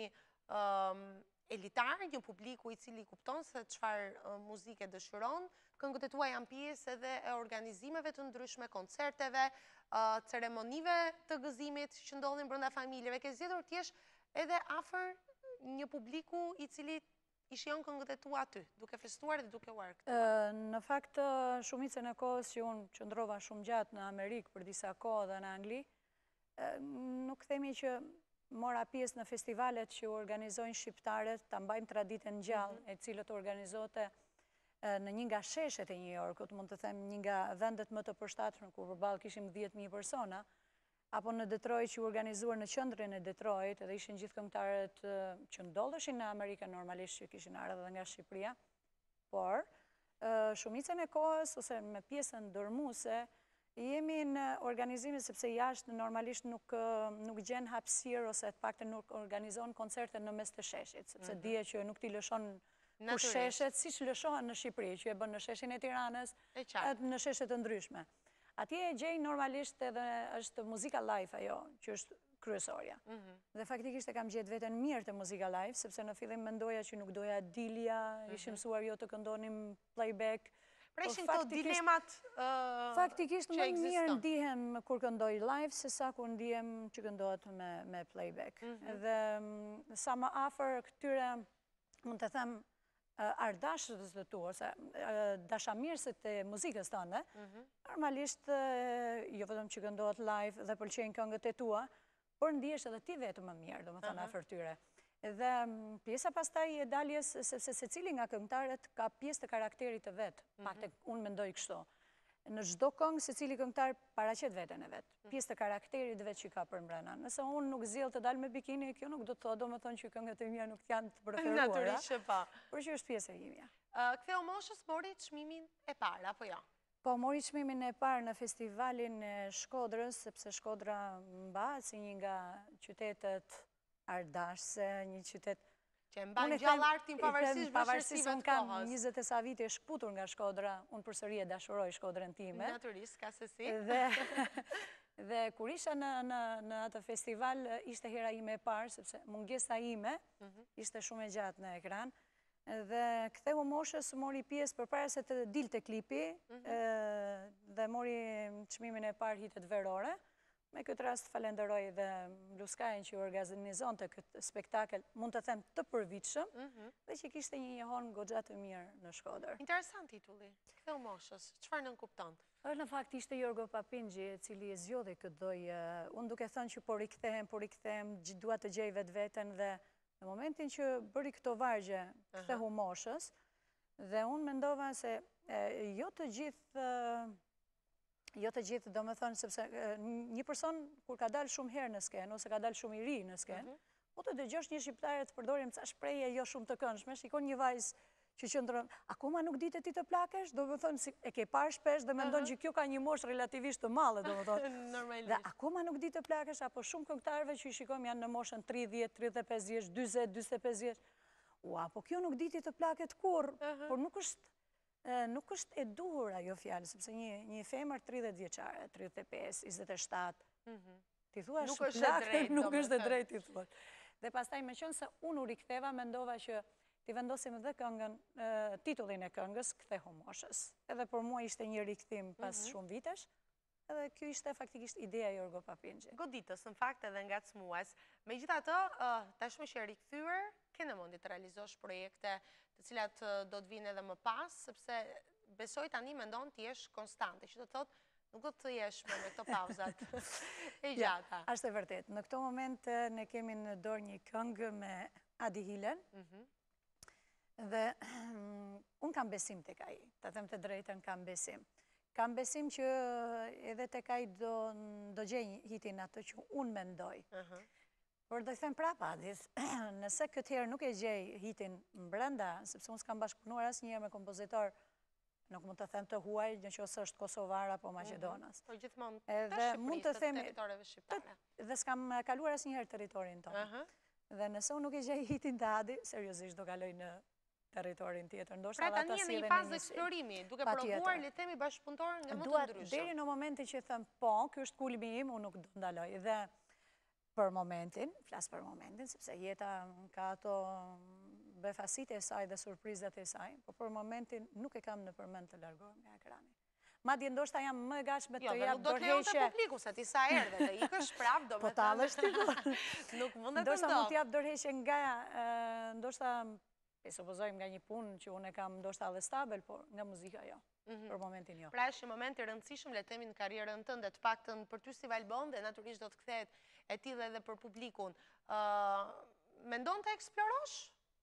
elitar, një publiku i cili kupton se çfarë muzike dëshiron. Këngët e tua janë pjesë edhe e organizimeve të ndryshme, koncerteve, ceremonive të gëzimit që ndodhin brenda familjeve. Ke zgjedhur të jesh edhe afër një publiku i cili i shijon këngët e tua aty, duke festuar dhe duke uar këtu? Në fakt, shumicën e kohës që unë qëndrova shumë gjatë në Amerikë për disa kohë dhe në Angli, nuk themi që mora pjesë në festivalet që organizojnë shqiptarët, ta mbajmë traditën gjallë, e cilët organizote në një nga sheshet e New Yorkut, mund të them një nga vendet më të përshtatshme, ku përballë kishim 10.000 persona, apo në Detroit që u organizuar në qendrën e Detroit, edhe ishin gjithë këngëtarët që ndodheshin në Amerikën normalisht që kishin ardhur edhe nga Shqipëria, por shumicën e kohës, ose me pjesën dërmuese, jemi në organizime sepse jashtë normalisht nuk gjen hapësirë ose të paktën nuk organizon koncerte në mes të sheshit, sepse dije që nuk t'i lëshon ku sheshet, si që lëshohen në Shqipëri, që e bën në sheshin e Tiranës, në sheshet të ndryshme. Atje e gjej normalisht edhe është muzika live ajo, që është kryesorja. Dhe faktikisht e kam gjetë veten mirë të muzika live, sepse në fillim mendoja që nuk doja dilja, ishim mësuar jo të këndonim playback. Pra ishin këto dilemat që ekziston. Faktikisht më mirë ndihem kur këndoj live, se sa kur ndihem që këndohet me playback. Dhe sa më afër këtyre, mund të them, ardashës të tu, ose dashamirësit të muzikës tënde, normalisht jo vetëm që këndohet live dhe pëlqejnë këngët e tua, por ndihesh edhe ti vetë më mirë, do më thënë afër tyre. Dhe pjesa pastaj e daljes, sepse secili nga këngëtarët ka pjesë të karakterit të vetë, pak të unë mendoj kështu. Në çdo këngë, secili këngëtar paraqet veten e vet, pjesë të karakterit vetë që ka përmbrana. Nëse unë nuk zgjell të dal me bikini, kjo nuk do të thotë, domethënë që këngët e mia nuk janë të preferuara. Natyrisht që po. Por që është pjesë e imja. Ktheu moshës mori çmimin e parë apo jo? Po, mori çmimin e parë në festivalin e Shkodrës, sepse Shkodra mbahet si një nga qytetet ardashse, një qytet që mban gjallë artin pavarësisht bashkësive të kohës. Unë kam 20 e sa vite shkputur nga Shkodra, unë përsëri e dashuroj Shkodrën time. Natyrisht, ka se si. Dhe kur isha në atë festival, ishte hera ime e parë, sepse mungesa ime ishte shumë e gjatë në ekran, dhe ktheu moshës mori pjesë përpara se të dilte klipi, dhe mori çmimin e parë hitet verore. Me këtë rast falenderoj dhe Bluskajin që organizon të këtë spektakel, mund të them të përvitshëm, dhe që kishte një njohon goxha të mirë në Shkodër. Interesant titulli, ktheu moshës, çfarë nën kupton? Në fakt ishte Jorgo Papingji, i cili e zgjodhi këtë dojë. Unë duke thënë që po rikthehem, dua të gjej vetveten, dhe në momentin që bëri këto vargje, ktheu moshës, dhe unë mendova se jo të gjithë, do me thonë, sepse një person, kur ka dalë shumë herë në skenë, ose ka dalë shumë i ri në skenë, po të dëgjosh një shqiptare të përdorim ca shprehje jo shumë të këndshme, shikon një vajzë që qëndron, akoma nuk ditë ti të plakesh, do me thonë, e ke parë shpesh dhe mendon që kjo ka një moshë relativisht të madhe, do me thonë. Dhe akoma nuk ditë të plakesh, apo shumë këngëtarëve që i shikojmë janë në moshën 30, 35 vjeç, 40, 45 vjeç. Ua, po kjo nuk ditë të plaket kur, por nuk është e duhur ajo fjalë, sepse një femër 30 vjeçare, 35, 27, ti thua nuk është e drejtë, ti thua. Dhe pastaj me qenë se unë u riktheva, mendova që ti vendosim dhe këngën, titullin e këngës, ktheu moshës. Edhe për mua ishte një rikthim pas shumë vitesh, edhe kjo ishte faktikisht ideja e Jorgo Papingji. Goditës, në fakt edhe ngacmues. Megjithatë, tashmë që e rikthyer, ke në mundi të realizosh projekte të cilat do të vinë edhe më pas, sepse besoj tani mendon të jesh konstante, që të thotë nuk do të jesh me këto pauzat e gjata. Ashtë e vërtet. Në këto moment ne kemi në dorë një këngë me Adi Hilen, dhe unë kam besim të kaj, të them të drejtën kam besim. Kam besim që edhe të kaj do gjej hitin atë që unë mendoj. Por do të them prapa, nëse këtë herë nuk e gjej hitin brenda, sepse unë s'kam bashkëpunuar asnjëherë me kompozitor, nuk mund të them të huaj, nëse është kosovar apo maqedonas. Po gjithmonë të Shqipërisë, të territoreve shqiptare. Dhe s'kam kaluar asnjëherë territorin tonë. Dhe nëse unë nuk e gjej hitin të Adi, seriozisht do kaloj në territorin tjetër. Pra tani në një fazë eksplorimi, duke provuar le të themi bashkëpunëtor nga më të ndryshëm. Deri në momentin që them po, ky është kulmi im, unë nuk do ndaloj. Dhe për momentin, flas për momentin, sepse jeta ka ato befasitë e saj dhe surprizat e saj, por për momentin nuk e kam në përmend të largohem nga ekrani. Madje ndoshta jam më e gatshme të jap dorëheqje. Jo, do të lejon te publiku se ti sa erdhe dhe ikësh prap, do po tallesh ti. Nuk mund të ndoshta mund të jap dorëheqje nga ndoshta e supozojmë nga një punë që unë e kam ndoshta edhe stabel, por nga muzika jo. Për momentin jo. Pra është një moment i rëndësishëm, le të themi, në karrierën tënde, të paktën për ty si Valbon, dhe natyrisht do të kthehet e tillë edhe për publikun. Mendon të eksplorosh?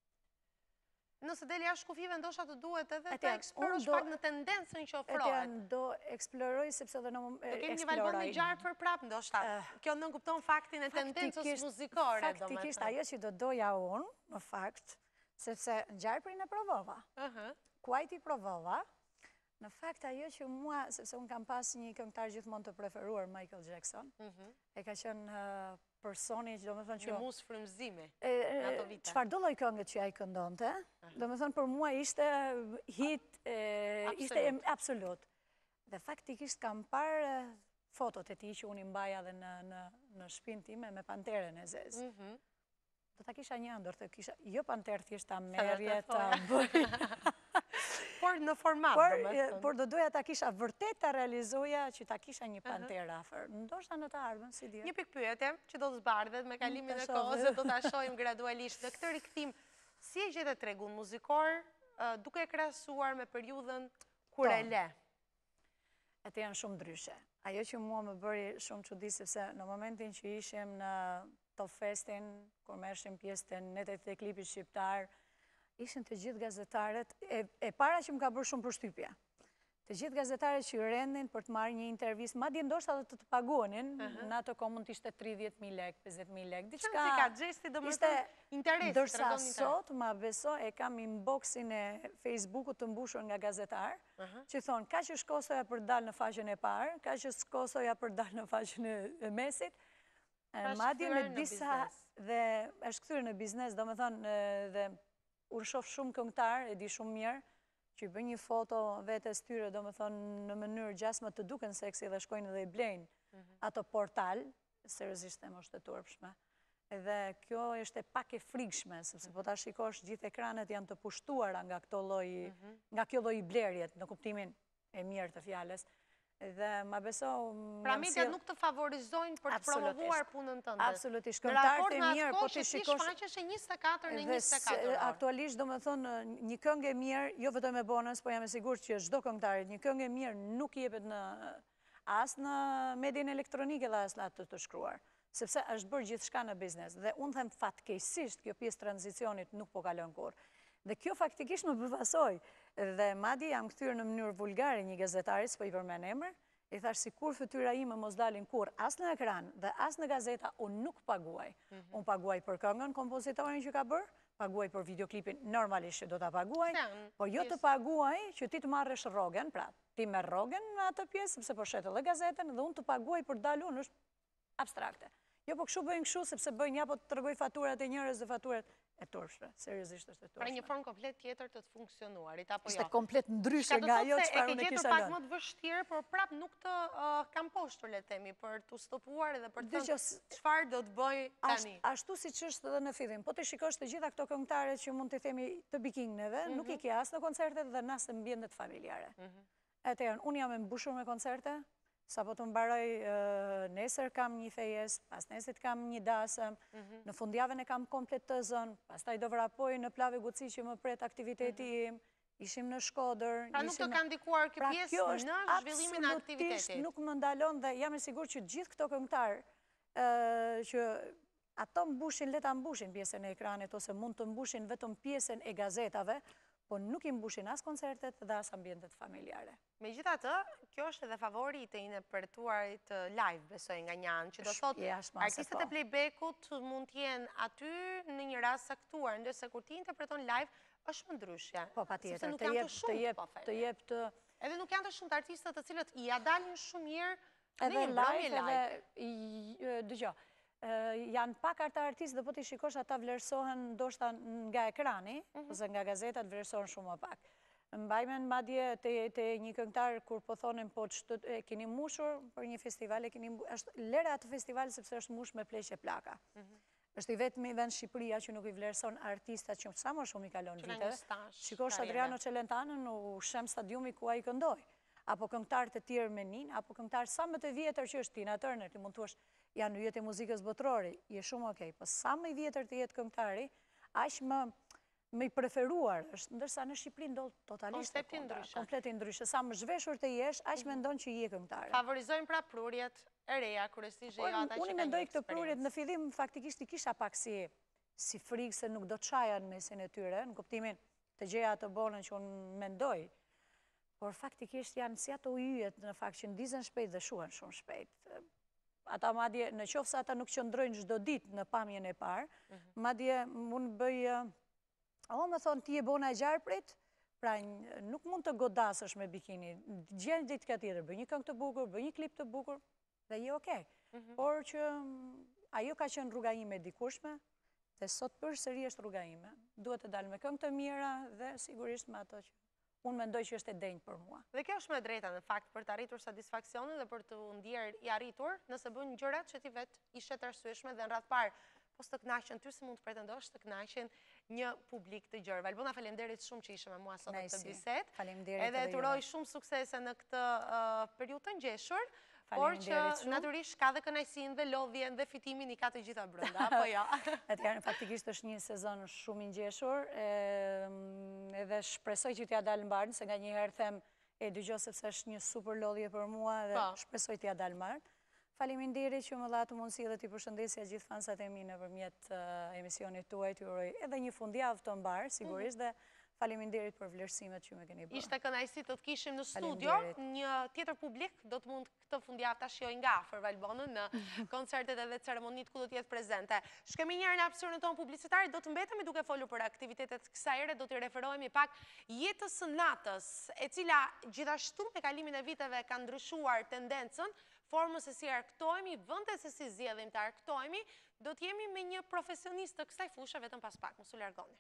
Nëse deli jashtë kufive, ndoshta të duhet edhe të eksplorosh pak në tendencën që ofrohet. Do eksploroj sepse edhe në do kemi një Valbon një gjarë për prap, ndoshta. Kjo nënkupton faktin e tendencës muzikore. Faktikisht ajo që do doja unë, në fakt, sepse gjarëprin e provova. kuajti provova. Në fakt, ajo që mua, sepse unë kam pas një këngëtar gjithmonë të preferuar, Michael Jackson, e ka qenë personi që do me thënë që... Një musë frymëzime në ato vite. Qëfar do lloj këngët që ai këndonte, do me thënë për mua ishte hit, ishte absolut. Dhe faktikisht kam parë fotot e tij që unë i mbaja dhe në shtëpinë time me Panterën e Zezë. Do ta kisha një ëndër, jo Panterë thjesht ta merrje, ta bëj. Por në format, por do doja ta kisha vërtet ta realizoja që ta kisha një Panterë afër. Ndoshta në të ardhmen, si di. Një pikë pyetje që do të zbardhet me kalimin e kohës, do ta shohim gradualisht. Në këtë rikthim, si e gjetet tregun muzikor, duke krahasuar me periudhën kur e le? Atë janë shumë ndryshe. Ajo që mua më bëri shumë çudi sepse në momentin që ishim në Top Festin, kur merrshim pjesë te netet e klipit shqiptar, ishin të gjithë gazetarët, e para që më ka bërë shumë përshtypje. Të gjithë gazetarët që rendin për të marrë një intervistë, madje ndoshta do të paguonin, në ato kohë mund të ishte 30.000 lekë, 50.000 lekë, diçka. Si ka gjesti domethënë interes, ndërsa sot, ma beso, e kam inboxin e Facebookut të mbushur nga gazetar, që thonë, ka që shkosoja për dalë në faqen e parë, ka që shkosoja për dalë në faqen e mesit, madje me disa dhe është kthyer në biznes, domethënë dhe unë shoh shumë këngëtar, e di shumë mirë, që i bën një foto vetes tyre, domethënë në mënyrë gjasmë të duken seksi dhe shkojnë dhe i blejnë ato portal, seriozisht e mbështetueshme. Edhe kjo është pak e frikshme, sepse po ta shikosh gjithë ekranet janë të pushtuara nga kjo lloj blerjet, në kuptimin e mirë të fjalës. Dhe ma beso... Pra mediat nuk të favorizojnë për të promovuar punën tënde. Absolutisht, këngëtarët e mirë, po të shikosh... Në raport me atë kohë që ti shfaqesh 24 në 24 orë. Aktualisht, do me thonë, një këngë e mirë, jo vetëm e bonus, po jam e sigurt që çdo këngëtarit, një këngë e mirë nuk jepet as në median elektronike dhe as në atë të shkruar. Sepse është bërë gjithçka në biznes. Dhe unë them fatkeqësisht kjo pjesë tranzicionit nuk po kalon kurrë. Dhe kjo faktikisht më befasoi. Dhe madje jam kthyer në mënyrë vulgare një gazetarit, s'po i përmend emër, i thash si kur fytyra ime mos dalin kurrë as në ekran dhe as në gazeta, unë nuk paguaj. Unë paguaj për këngën kompozitorin që ka bërë, paguaj për videoklipin, normalisht që do ta paguaj, por jo të paguaj që ti të marrësh rrogën, pra ti merr rrogën në atë pjesë sepse po shet edhe gazetën dhe unë të paguaj për dalë unë është abstrakte. Jo, po kështu bëjnë kështu sepse bëjnë ja po të tregoj faturat e njerëz dhe faturat e turpshme. Seriozisht është e turpshme. Pra një formë komplet tjetër të të funksionuarit, apo jo? Ishte komplet ndryshe nga ajo çfarë unë kisha lënë. E ke gjetur pak më të vështirë, por prap nuk të kam poshtur, le të themi, për të stopuar edhe për të thënë çfarë do të bëj tani. Ashtu siç është edhe në fillim. Po të shikosh të gjitha këto këngëtarët që mund të themi të bikingneve, nuk i ke as në koncertet dhe as në ambientet familjare. Atëherë, unë jam e mbushur me koncerte. Sa po të mbaroj, nesër kam një fejes, pas nesit kam një dasëm, në fundjavën e kam komplet të zënë, pas taj do vrapoj në Plave Guci që më pret aktiviteti im, ishim në Shkodër. Pra nuk të ka ndikuar kjo pjesë në zhvillimin e aktivitetit? Absolutisht nuk më ndalon dhe jam e sigur që gjithë këto këngëtar që ato mbushin, leta mbushin pjesën e ekranit, ose mund të mbushin vetëm pjesën e gazetave, po nuk i mbushin as koncertet dhe as ambientet familjare. Megjithatë, kjo është edhe favori i të interpretuarit live, besoj nga një anë, që do thotë artistët e playbackut mund t'jenë aty në një rast saktuar, ndërsa kur ti interpreton live, është më ndryshe. Po, patjetër, të jep të... Edhe nuk janë të shumë të artistët të cilët i dalin shumë mirë edhe live, edhe dëgjoj. Janë pak ata artistë dhe po t'i shikosh ata vlerësohen ndoshta nga ekrani, ose nga gazetat vlerësohen shumë më pak. Mbajmen madje te një këngëtar kur po thonin po e keni mbushur për një festival, është lera atë festival sepse është mbush me pleqe plaka. Është i vetmi vend Shqipëria që nuk i vlerëson artistat që sa më shumë i kalon viteve. Shikosh Adriano Celentanon në Shem Stadiumi ku ai këndoi, apo këngëtarë të tjerë me Nin, apo këngëtarë sa më të vjetër që është Tina Turner, ti mund thuash janë në jetë e muzikës botërore, je shumë okej, po sa më i vjetër të jetë këngëtari, aq më i preferuar është, ndërsa në Shqipëri ndodh totalisht komplet i ndryshe. Sa më zhveshur të jesh, aq mendon që je këngëtare. Favorizojnë pra prurjet e reja, kryesisht ata që kanë. Unë mendoj këtë prurjet në fillim faktikisht i kisha pak si frikë se nuk do të çaja në mesin e tyre, në kuptimin të gjeja të bonën që unë mendoj. Por faktikisht janë si ato yjet në fakt që ndizen shpejt dhe shuhen shumë shpejt. Ata madje, në qoftë se ata nuk qëndrojnë çdo ditë në pamjen e parë, madje mund bëj, më thonë ti e bona e gjarprit, Pra nuk mund të godasësh me bikini. Gjenë ditë ka tjetër, bëj një këngë të bukur, bëj një klip të bukur, dhe je okej. Por që ajo ka qenë rruga ime e dikushme, dhe sot përsëri është rruga ime. Duhet të dalë me këngë të mira dhe sigurisht me ato që unë mendoj që është e denjë për mua. Dhe kjo është me drejta në fakt për të arritur satisfaksionin dhe për të ndjerë i arritur, nëse bën gjërat që ti vetë ishe të arsyeshme dhe në radhë parë, po së të kënaqen ty si mund të pretendosh të kënaqen një publik të gjerë. Valbona, faleminderit shumë që ishe me mua sot në këtë bisedë. Faleminderit edhe të uroj shumë suksese në këtë periudhë të ngjeshur. Por që natyrisht ka dhe kënaqësinë dhe lodhjen dhe fitimin i ka të gjitha brenda, apo jo? Atëherë faktikisht është një sezon shumë i ngjeshur, edhe shpresoj që t'ja dalë mbarë, se nga një herë them e dëgjoj sepse është një super lodhje për mua dhe shpresoj t'ja dalë mbarë. Faleminderit që më dha të mundësi dhe t'i përshëndesja gjithë fansat e mi nëpërmjet emisionit tuaj, t'ju uroj edhe një fundjavë të mbarë, sigurisht, dhe faleminderit për vlerësimet që më keni bërë. Ishte kënaqësi të të kishim në studio. Një tjetër publik do të mund këtë fundjavë ta shijojë nga afër Valbonën në koncertet edhe ceremonitë ku do të jetë prezente. Shkemi një herë në hapësirën tonë publicitare, do të mbetemi duke folur për aktivitetet kësaj ere, do t'i referohemi pak jetës së natës, e cila gjithashtu me kalimin e viteve ka ndryshuar tendencën, formën se si arktohemi, vendet se si zgjedhim të arktohemi. Do të jemi me një profesionist të kësaj fushë vetëm pas pak, mos u largoni.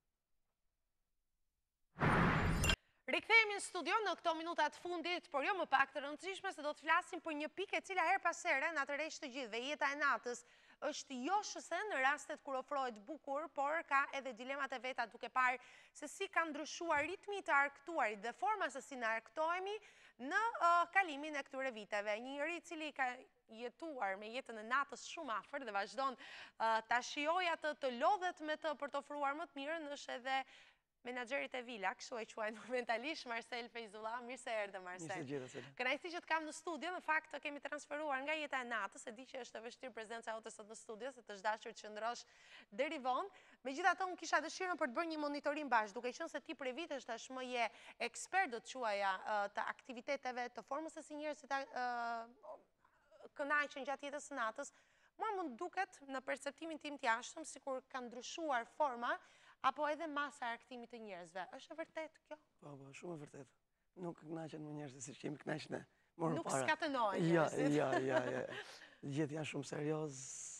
Rikthehemi në studio në këto minutat fundit, por jo më pak të rëndësishme se do të flasim për një pikë e cila her pas here na tërheq të gjithëve. Jeta e natës është joshëse në rastet kur ofrohet bukur, por ka edhe dilemat e veta duke parë se si ka ndryshuar ritmi të arktuarit dhe forma se si na arktohemi në kalimin e këtyre viteve. Një njeri i cili ka jetuar me jetën e natës shumë afër dhe vazhdon ta shijojë atë, të lodhet me të për të ofruar më të mirën, është edhe menaxherit e vila, kështu e quajnë momentalisht, Marcel Fejzullah. Mirë se erdhe, Marcel. Mirë se gjeta, Selma. Kënaqësi që të kam në studio, në fakt kemi transferuar nga jeta e natës, e di që është e vështirë prezenca jote sot në studio, se të dashur të qëndrosh deri vonë. Megjithatë, unë kisha dëshirën për të bërë një monitorim bashkë, duke qenë se ti prej vitesh tashmë je ekspert, do të quaja, të aktiviteteve, të formës se si njerëzit kënaqen gjatë jetës së natës. Mua më duket në perceptimin tim të jashtëm sikur ka ndryshuar forma apo edhe masa e arktimit të njerëzve. Është e vërtet kjo? Po, shumë e vërtet. Nuk kënaqen me njerëzit siç kemi kënaqur ne më parë. Nuk skatenojnë Ja. Gjithë janë shumë serioz,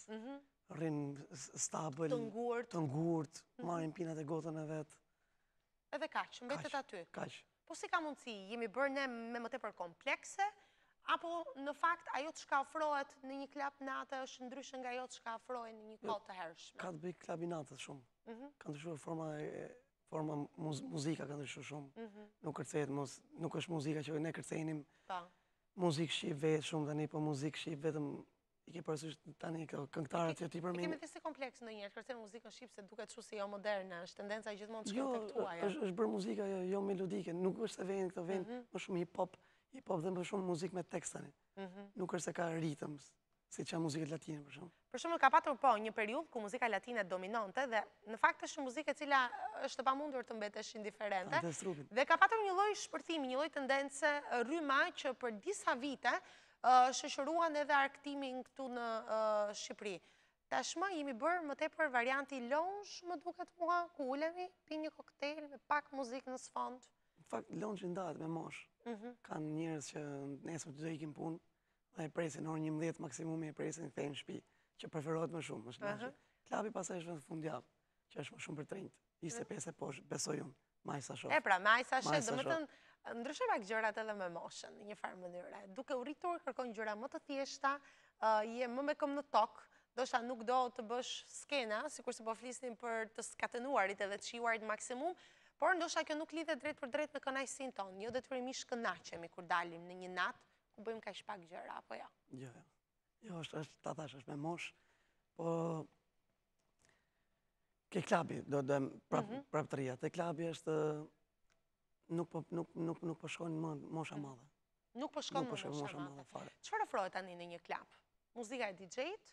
rrinë stabil, të ngurt, marrin pinat e gotën e vet. Edhe kaq, mbetet aty. Kaq. Po si ka mundësi? Jemi bërë ne me më tepër komplekse? Apo në fakt ajo të shka ofrohet në një klub natë është ndryshë nga ajo të shka ofrohet në një kohë të hershme? Ka të bëj klubi natës shumë. Ka ndryshuar forma muzika ka ndryshuar shumë. Nuk kërcehet, nuk është muzika që ne kërcenim. Muzikë shqip vetë shumë tani, po muzikë shqip vetëm i ke parasysh tani këngëtarët që ti përmend. Kemi të si kompleks ndonjëherë kërcen muzikën shqip se duket kështu si jo moderne, është tendenca gjithmonë të shkëlqytuar. Jo, është bërë muzika jo melodike, nuk është se vjen këto vjen më shumë hip-hop dhe më shumë muzikë me tekst tani. Nuk është se ka ritëm, si që muzikët latine, për shumë. Për shumë ka patur një periudhë ku muzika latine dominonte dhe në fakt është muzikë e cila është pamundur të mbetesh indiferente. Dhe ka patur një lloj shpërthimi, një lloj tendence rryma që për disa vite shoqëruan edhe arktimin këtu në Shqipëri. Tashmë jemi bërë më tepër varianti lounge, më duket mua, ku ulemi, pi një koktejl me pak muzikë në sfond. Në fakt, lounge ndahet me mosh. Kanë njerëz që nesër të do ikin punë, dhe e presin orë 11 maksimumi, e presin kthejnë në shtëpi, që preferohet më shumë, është lounge. Klubi pastaj është në fundjavë, që është më shumë për trinjt. 25 e poshtë, besoj unë, majsa shoh. E pra, majsa shoh, domethënë ndryshoj pak gjërat edhe me moshën, në një farë mënyrë. Duke u rritur, kërkon gjëra më të thjeshta, je më me këmbë në tokë, ndoshta nuk do të bësh skena, sikurse po flisnim për të skatenuarit edhe të shijuarit maksimum, por ndoshta kjo nuk lidhet drejt për drejt me kënaqësinë tonë. Jo detyrimisht kënaqemi kur dalim në një natë ku bëjmë kaq pak gjëra, apo jo? Jo, është ta thash, është me mosh, po ke klubi, do prap të rria. Te klubi është nuk po shkon më mosha madhe. Nuk po shkon më mosha madhe fare. Çfarë ofrohet tani në një klub? Muzika e DJ-t,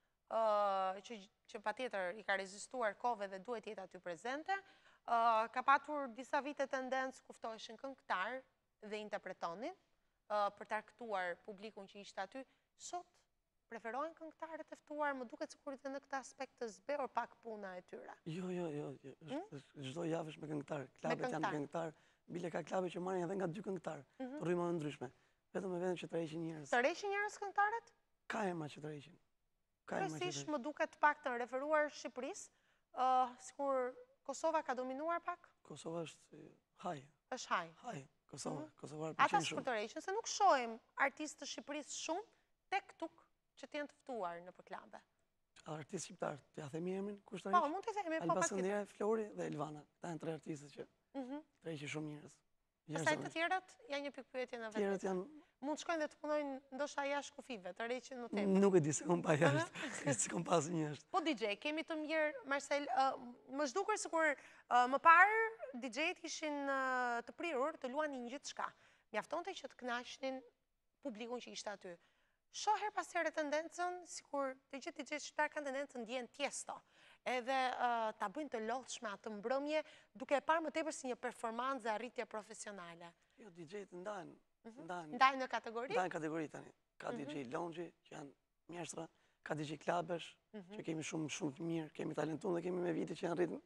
që patjetër i ka rezistuar kohëve dhe duhet jetë aty prezente. Ka patur disa vite tendencë ku ftoheshin këngëtar dhe interpretonin për të arktuar publikun që ishte aty. Sot preferojnë këngëtarët e ftuar, më duket sikur edhe në këtë aspekt të zbeur pak puna e tyre. Jo. Çdo javë është me këngëtar. Klabet janë me këngëtar. Bile ka klabe që marrin edhe nga 2 këngëtar, të rrymë ndryshme. Vetëm që tërheqin njerëz. Tërheqin njerëz këngëtarët? Ka emra që tërheqin. Kryesisht më duket pak të referuar Shqipërisë, sikur Kosova ka dominuar pak? Kosova është haj. Është haj. Haj, Kosova ata s'kur tërheqin, se nuk shohim artistë të Shqipërisë shumë tek tuk që t'jenë të ftuar në për klabe. Artistë shqiptar, t'ja themi emrin, kush tërheq? Po, mund të themi, po pak tjetër. Albasandera, Flori dhe Elvana. Ta janë 3 artistët që tërheqin shumë njerëz. Pastaj të tjerat janë një pikë pyetje në vetë. Tjerat janë mund shkojnë dhe të punojnë ndoshta jashtë kufive, të rreqin në temë. Nuk e di se kom pa jashtë, si kom pas një jashtë. Po DJ, kemi të mirë, Marcel, më zhdukur sikur më parë DJ-t ishin të prirur, të luanin gjithë shka. Mjaftonte që të kënaqnin publikun që ishte aty. Shoher pas here tendencën, sikur të gjithë DJ-t shqiptar kanë tendencën ndjen tiesto, edhe ta bëjnë të lodhshme atë mbrëmje, duke e parë më tepër si një performancë arritje profesionale. Jo, DJ-t ndahen. Ndajnë në kategori? Ndajnë kategori tani. Ka DJ lounge, që janë mjeshtra, ka DJ klabesh, që kemi shumë të mirë, kemi talentun dhe kemi me vite që janë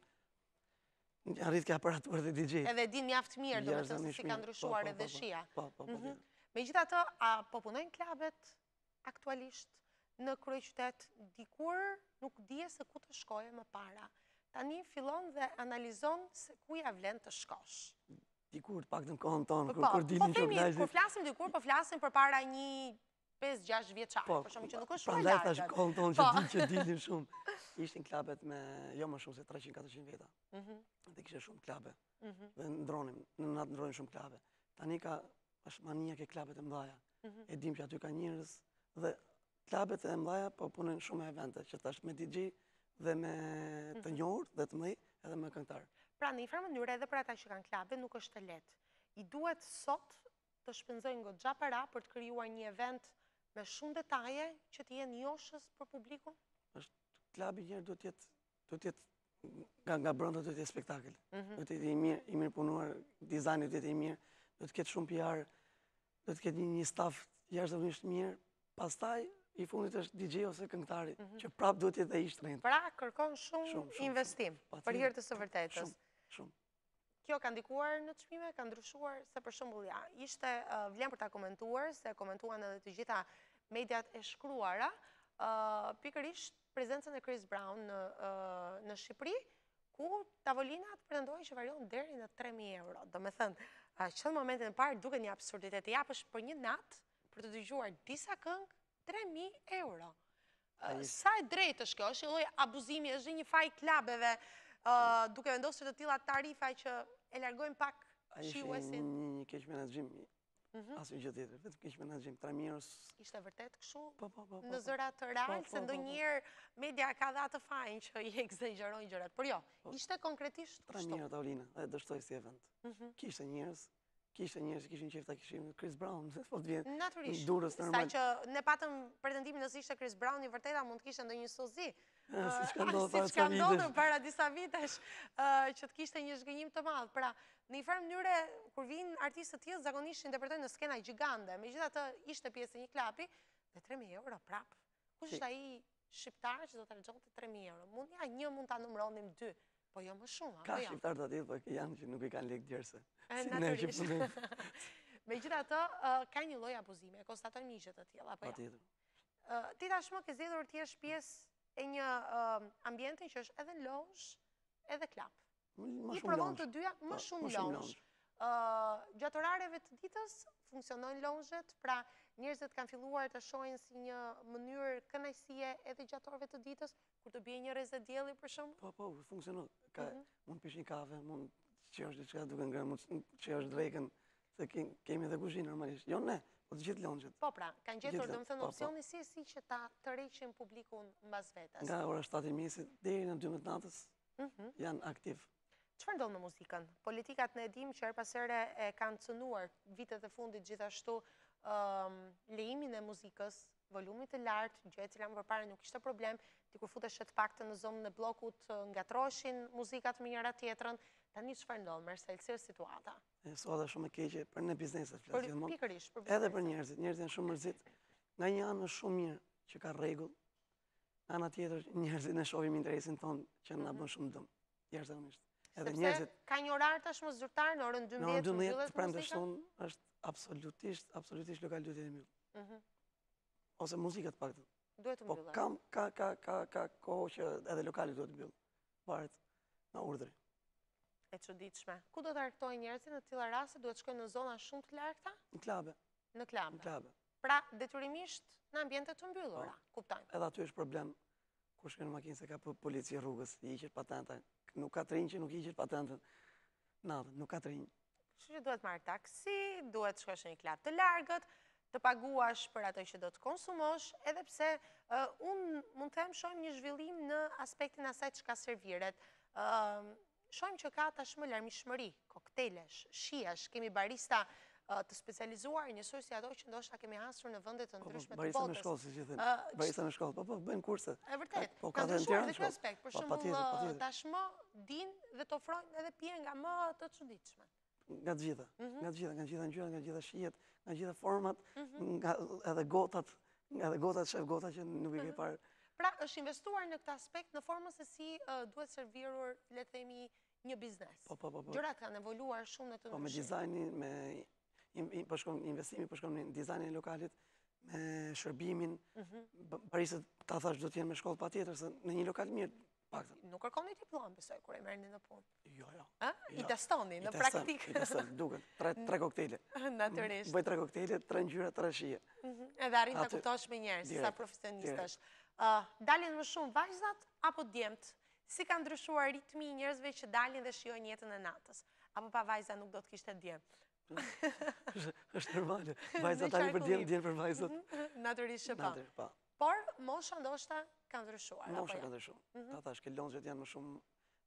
rritë ke aparaturët e DJ. Edhe din mjaftë mirë, do me të se si ka ndryshuar edhe shia. Me gjitha të, a po punojnë klabet aktualisht në kryeqytet, dikur nuk dije se ku të shkoje më para. Tani fillon dhe analizon se ku ja vlen të shkosh. Dikur, pak të në kohën tonë, kur dilin që organizit. Kur flasim dikur, po flasim për para një 5-6 vjeçar, për shumë që nuk është shumë e largë. Prandaj thash kohën tonë që dilin shumë. Ishtin klabet me, jo më shumë se 300-400 veta. Dhe kishe shumë klabe. Dhe ndronim, në natë ndronim shumë klabe. Tani ka, është mania ke klabet e mdhaja. E dim që aty ka njërës dhe klabet e mdhaja po punën shumë evente, që tash me DJ dhe me të njohur dhe të mëdhi edhe me këngëtar. Pra, në një farë mënyrë edhe për ata që kanë klabe, nuk është të letë. I duhet sot të shpenzojnë goxha para për të krijuar një event me shumë detaje që të jenë njohshës për publikun? Klabi njerë do t'jetë nga brenda do t'jetë spektakël. Do t'jetë i mirë punuar, dizajni do t'jetë i mirë, do t'ketë shumë PR, do t'ketë një staff jashtëzakonisht mirë, pastaj i fundit është DJ ose këngëtari, që prap do t'jetë dhe i shtrenjtë. Pra, kërkon shumë investim për hir të së vërtetës. Shumë. Kjo ka ndikuar në çmime, ka ndryshuar, se për shembull ja, ishte vlen për ta komentuar, se komentuan edhe të gjitha mediat e shkruara, pikërisht prezencën e Chris Brown në Shqipëri, ku tavolinat pretendojnë që varion deri në 3.000 euro. Do me thënë, që në momentin e parë duke një absurditet të japësh për një natë, për të dëgjuar disa këngë, 3.000 euro. Sa e drejtë është kjo? Është një lloj abuzimi, është një faj klabeve, duke vendosur të tilla tarifa që e largojnë pak shiuesin. Një keq menaxhim, asnjë gjë tjetër, vetëm keq menaxhim, 3.000 euro. Ishte vërtet kështu? Po. Në zëra të real, se ndonjëherë media ka dha të fajin që i egzagjerojnë gjërat. Por jo, ishte konkretisht kështu. 3.000 euro tavolina, edhe dështoj si event. Kishte njerëz që kishin qef ta kishin Chris Brown, se po të vjen durës normal. Sa që ne patëm pretendimin nëse ishte Chris Brown, i vërteta mund të kishte ndonjë sozi. Si ka ndodhur para disa vitesh, që të kishte një zhgënjim të madh. Pra, në një farë mënyre, kur vinë artistë të tillë, zakonisht interpretojnë në skena gjigande. Megjithatë, ishte pjesë e një klapi, dhe 3.000 euro prap. Kush është ai shqiptar që do të harxonte 3.000 euro? Një mund ta numëronim 2. Po jo më shumë, ka shqiptar të atil, po janë që nuk i kanë lekë djerse. Natyrisht. Megjithatë, ka një lloj abuzimi, e konstatojmë një gjë të tillë, apo jo? Ti tashmë ke zgjedhur të jesh pjesë e një ambienti që është edhe lounge, edhe klub. I provon të dyja, më shumë lounge. Gjatë orareve të ditës funksionojnë lounget, pra njerëzit kanë filluar të shohin si një mënyrë kënaqësie edhe gjatë orëve të ditës, kur të bie një rrezë dielli për shembull. Po, funksionon. Mund pish një kafe, mund qesh diçka duke ngrënë, mund qesh drekën, se kemi edhe kuzhinë normalisht. Jo ne, po të gjithë lounget. Po pra, kanë gjetur domethënë opsioni si që ta tërheqin publikun mbas vetes. Nga ora 7 e mesit deri në 12 natës janë aktiv. Çfarë ndodh në muzikën? Politikat ne dim që her pas here e kanë cënuar vitet e fundit gjithashtu lejimin e muzikës, volumit të lartë, gjë e cila më përpara nuk ishte problem, ti kur futesh të paktën në zonën e bllokut ngatroheshin muzikat me njëra tjetrën. Tani çfarë ndodh, Marcel, si është situata? Situata shumë e keqe për ne bizneset, pikërisht. Edhe për njerëzit janë shumë mërzit. Nga një anë është shumë mirë që ka rregull. Ana tjetër, njerëzit në shohim interesin tonë që na bën shumë dëm. Jashtëzakonisht. Edhe njerëzit Sepse ka një orar tashmë zyrtar në orën 12 në orën 12 mbyllet të premte muzika? shtunë është absolutisht lokaliteti i mbyll. Ose muzika të paktën. Duhet të Po mbyllet. ka kohë që edhe lokali duhet mbyll. Varet nga urdhri. E çuditshme. Ku do të argëtojnë njerëzit në të tilla raste? Duhet shkojnë në zona shumë të largëta? Në klabe, Në në klube. klabe. Pra, detyrimisht në ambiente të mbyllura, kuptojmë. Edhe aty është problem kur shkon në makinë se ka polici rrugës, i hiqet patenta. Nuk ka trinj që nuk i hiqet patentën. Natën, nuk ka trinj. Kështu që duhet marrë taksi, duhet të shkosh në një klub të largët, të paguash për ato që do të konsumosh, edhe pse unë mund të them shohim një zhvillim në aspektin asaj çka serviret. Shohim që ka tashmë larmishmëri, koktejlesh, shihesh, kemi barista të specializuar njësoj si ato që ndoshta kemi hasur në vende të ndryshme të Barista me botës. shkollë, siç i thënë. Barista me shkollë, po, bëjnë kurse. E vërtet, Po, ka ka dhe në ndryshuar Tiranë dhe ky shkollë. aspekt. Për Po, shembull, patjetër. tashmë din dhe të ofrojnë edhe pije nga më të çuditshme. Nga të gjitha, nga të gjitha ngjyrat, nga të gjitha shijet, nga të gjitha format, nga edhe gotat, shef gota që nuk i ke parë. Pra, është investuar në këtë aspekt në formën se si duhet servirur, le të themi, një biznes. Po. Gjërat kanë evoluar shumë në këtë Po me ndryshim. dizajnin, me investimi, po shkon në dizajnin e lokalit, me shërbimin, baristët ta thash do të jenë me shkollë patjetër, se në një lokal mirë, paktën. Nuk kërkoni diplom, besoj, kur e merrni në punë. Jo. I testoni në I testoj, praktikë. I testoj, duket. 3 koktejle. Natyrisht. Bëj 3 koktejle, 3 ngjyra, 3 shije. Edhe arrin të Aty, kuptosh me njerëz, sa direkt, profesionistësh. Dalin më shumë vajzat apo djemt? Si ka ndryshuar ritmi i njerëzve që dalin dhe shijojnë jetën e natës? Apo pa vajza nuk do të kishte djem? Është normale. Vajzat tani për djem për vajzat. Natyrisht që po. Natyr, po. Por mosha ndoshta ka ndryshuar. Mosha apo ka jo? ndryshuar. Ta thash që londxhet janë më shumë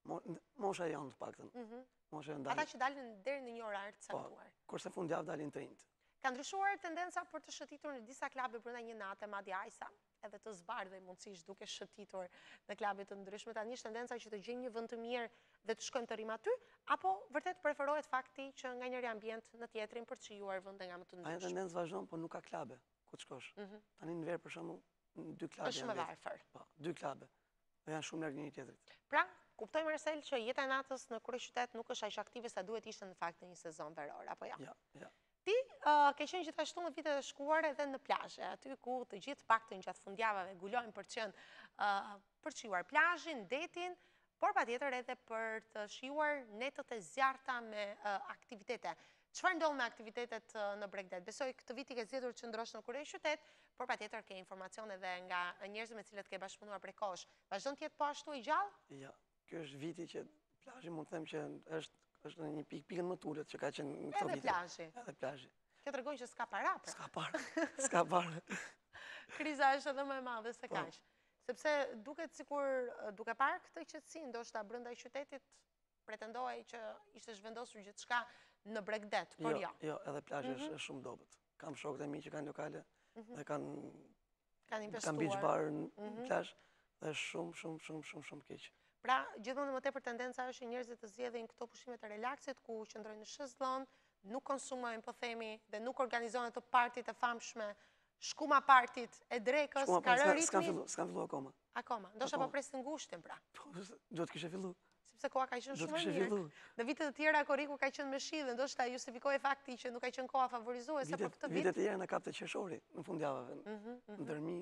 mosha janë të paktën. Mosha janë Ata dalin. që dalin deri në një orar të caktuar. Kurse fundjavë dalin 30. Ka ndryshuar tendenca për të shëtitur në disa klabe brenda një nate, madje ajsa, edhe të zbardhej mundësisht duke shëtitur në klabe të ndryshme. Tani është tendenca që të gjejnë një vend të mirë dhe të shkojnë të rrim aty, apo vërtet preferohet fakti që nga njëri ambient në tjetrin për të shijuar vende nga më të Ajo ndryshme. tendencë vazhdon, po nuk ka klabe ku të shkosh. Tani në verë për shembull, 2 klabe Është më janë. varfër. Po, 2 klabe. Dhe janë shumë larg njëri tjetrit. Pra, kuptoj Marcel që jeta e natës në kryeqytet nuk është aq aktive sa duhet ishte në fakt në një sezon veror, apo jo? Ja. Ti ke qenë gjithashtu në vitet e shkuara edhe në plazhe, aty ku të gjithë paktën gjatë fundjavave ngulojnë për të qenë për të shijuar plazhin, detin, por patjetër edhe për të shijuar netët e zjarrta me aktivitete. Çfarë ndodh me aktivitetet në Bregdet? Besoj këtë vit i ke zgjedhur që ndrosh në kryeqytet, por patjetër ke informacione edhe nga njerëz me të cilët ke bashkëpunuar prej kohësh. Vazhdon të jetë po ashtu i gjallë? Ja. Ky është viti që plazhi mund të them që është në një pikën më tullet që ka qenë në këto Edhe vite. plazhi. Edhe plazhi. Kjo tregon që s'ka para pra. S'ka parë. S'ka parë. Kriza është edhe më e madhe se Po. kaq. Sepse duket sikur duke parë këtë qetësi ndoshta brenda qytetit pretendohej që ishte zhvendosur gjithçka në Bregdet, por jo. Jo, edhe plazhi është shumë dobët. Kam shokët e mi që kanë lokale dhe kanë Kanë beach investuar. bar në plazh dhe është shumë keq. Pra, gjithmonë më tepër tendenca është që njerëzit të zgjedhin këto pushime të relaksit ku qëndrojnë në shezllon, nuk konsumojnë, po themi, dhe nuk organizohen ato partit e famshme, shkuma partit e drekës, ka rënë ritmi. S'kan fillu akoma. Akoma, ndoshta po presin ngushtin pra. Duhet kishte fillu. Sepse koha ka qenë Duhet shumë e kishte mirë. fillu. Në vitet e tjera Koriku ka qenë me shi dhe ndoshta justifikohej fakti që nuk ka qenë koha favorizuese për këtë vit. Vitet e tjera na kapte qershori në fundjavave. Në Dërmi,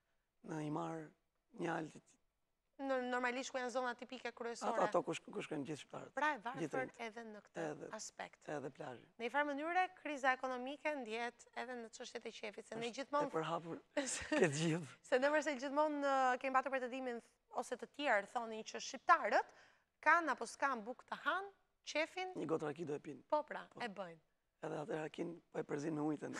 në Imar, Njaltit. Normalisht ku janë zona tipike kryesore. Ato ku shkojnë gjithë shqiptarët. Pra e varfër edhe në këtë Edhe. aspekt. Edhe plazhi. Në një farë mënyre, kriza ekonomike ndjet edhe në çështjet e qefit, se ne E gjithmonë përhapur këtë gjithë. se ne mëse gjithmonë kemi patur pretendimin ose të tjerë thonin që shqiptarët kanë apo s'kan bukë të hanë, qefin, Një gotë raki do e pinë. po pra, e bëjnë. Edhe atë rakin po e përzin me ujtën.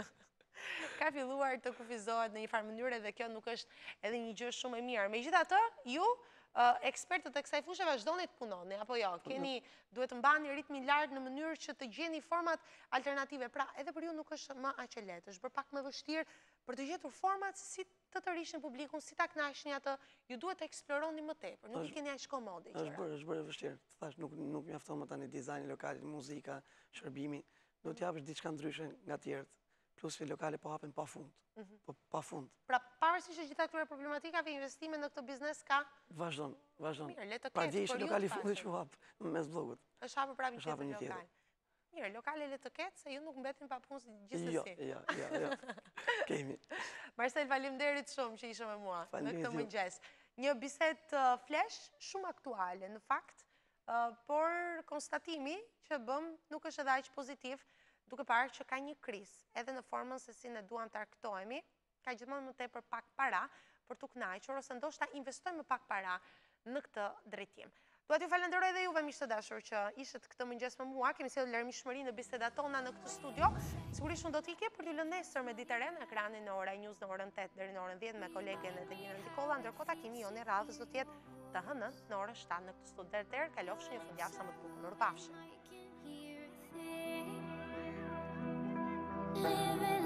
Ka filluar të kufizohet në një farë mënyre dhe kjo nuk është edhe një gjë shumë e mirë. Megjithatë, ju ekspertët e kësaj fushë vazhdoni të punoni, apo jo? Duhet të mbani ritmin lart në mënyrë që të gjeni format alternative. Pra, edhe për ju nuk është më aq e lehtë, është bërë pak më vështirë për të gjetur format si të tërheqin publikun, si ta kënaqni atë, ju duhet të eksploroni më tepër, nuk i keni aq komode gjëra. Është bërë vështirë. Të thash nuk mjafton më tani dizajni lokalit, muzika, shërbimi. Do të japësh diçka ndryshe nga të tjerët. plus që lokale po hapen pa fund. Po pa fund. Pra, pavarësisht që gjitha këtyre problematikave, investime në këtë biznes ka... Vazhdon. Mirë, le të Pra ketë, dje ishte për ju lokali të fundit pasur. që hap në mes bllokut. Është hapur prapë Është hapur një një tjetër tjetër. lokal. Mirë, lokale le të ketë, se ju nuk mbetin pa punë Jo, gjithsesi. jo. Kemi. Marcel, faleminderit shumë që ishe me mua në Faleminderit këtë ju. mëngjes. Një bisedë flesh shumë aktuale, në fakt, por konstatimi që bëm nuk është edhe aq pozitiv, duke parë që ka një krizë, edhe në formën se si ne duam të argëtohemi, ka gjithmonë më tepër pak para për t'u kënaqur, ose ndoshta investojmë pak para në këtë drejtim. Dua t'ju falenderoj edhe juve miq të dashur që ishit këtë mëngjes me mua, kemi sjellë larmishmëri në bisedat tona në këtë studio. Sigurisht unë do t'ike për t'ju lënë nesër me Diteren në ekranin në ora News në orën 8 deri në orën 10 me kolegen Edelina Ndikolla, ndërkohë takimi jonë i radhës do të jetë të hënën në orën 7 në këtë studio. Deri kalofshi një fundjavë sa më të bukur. Mirupafshim.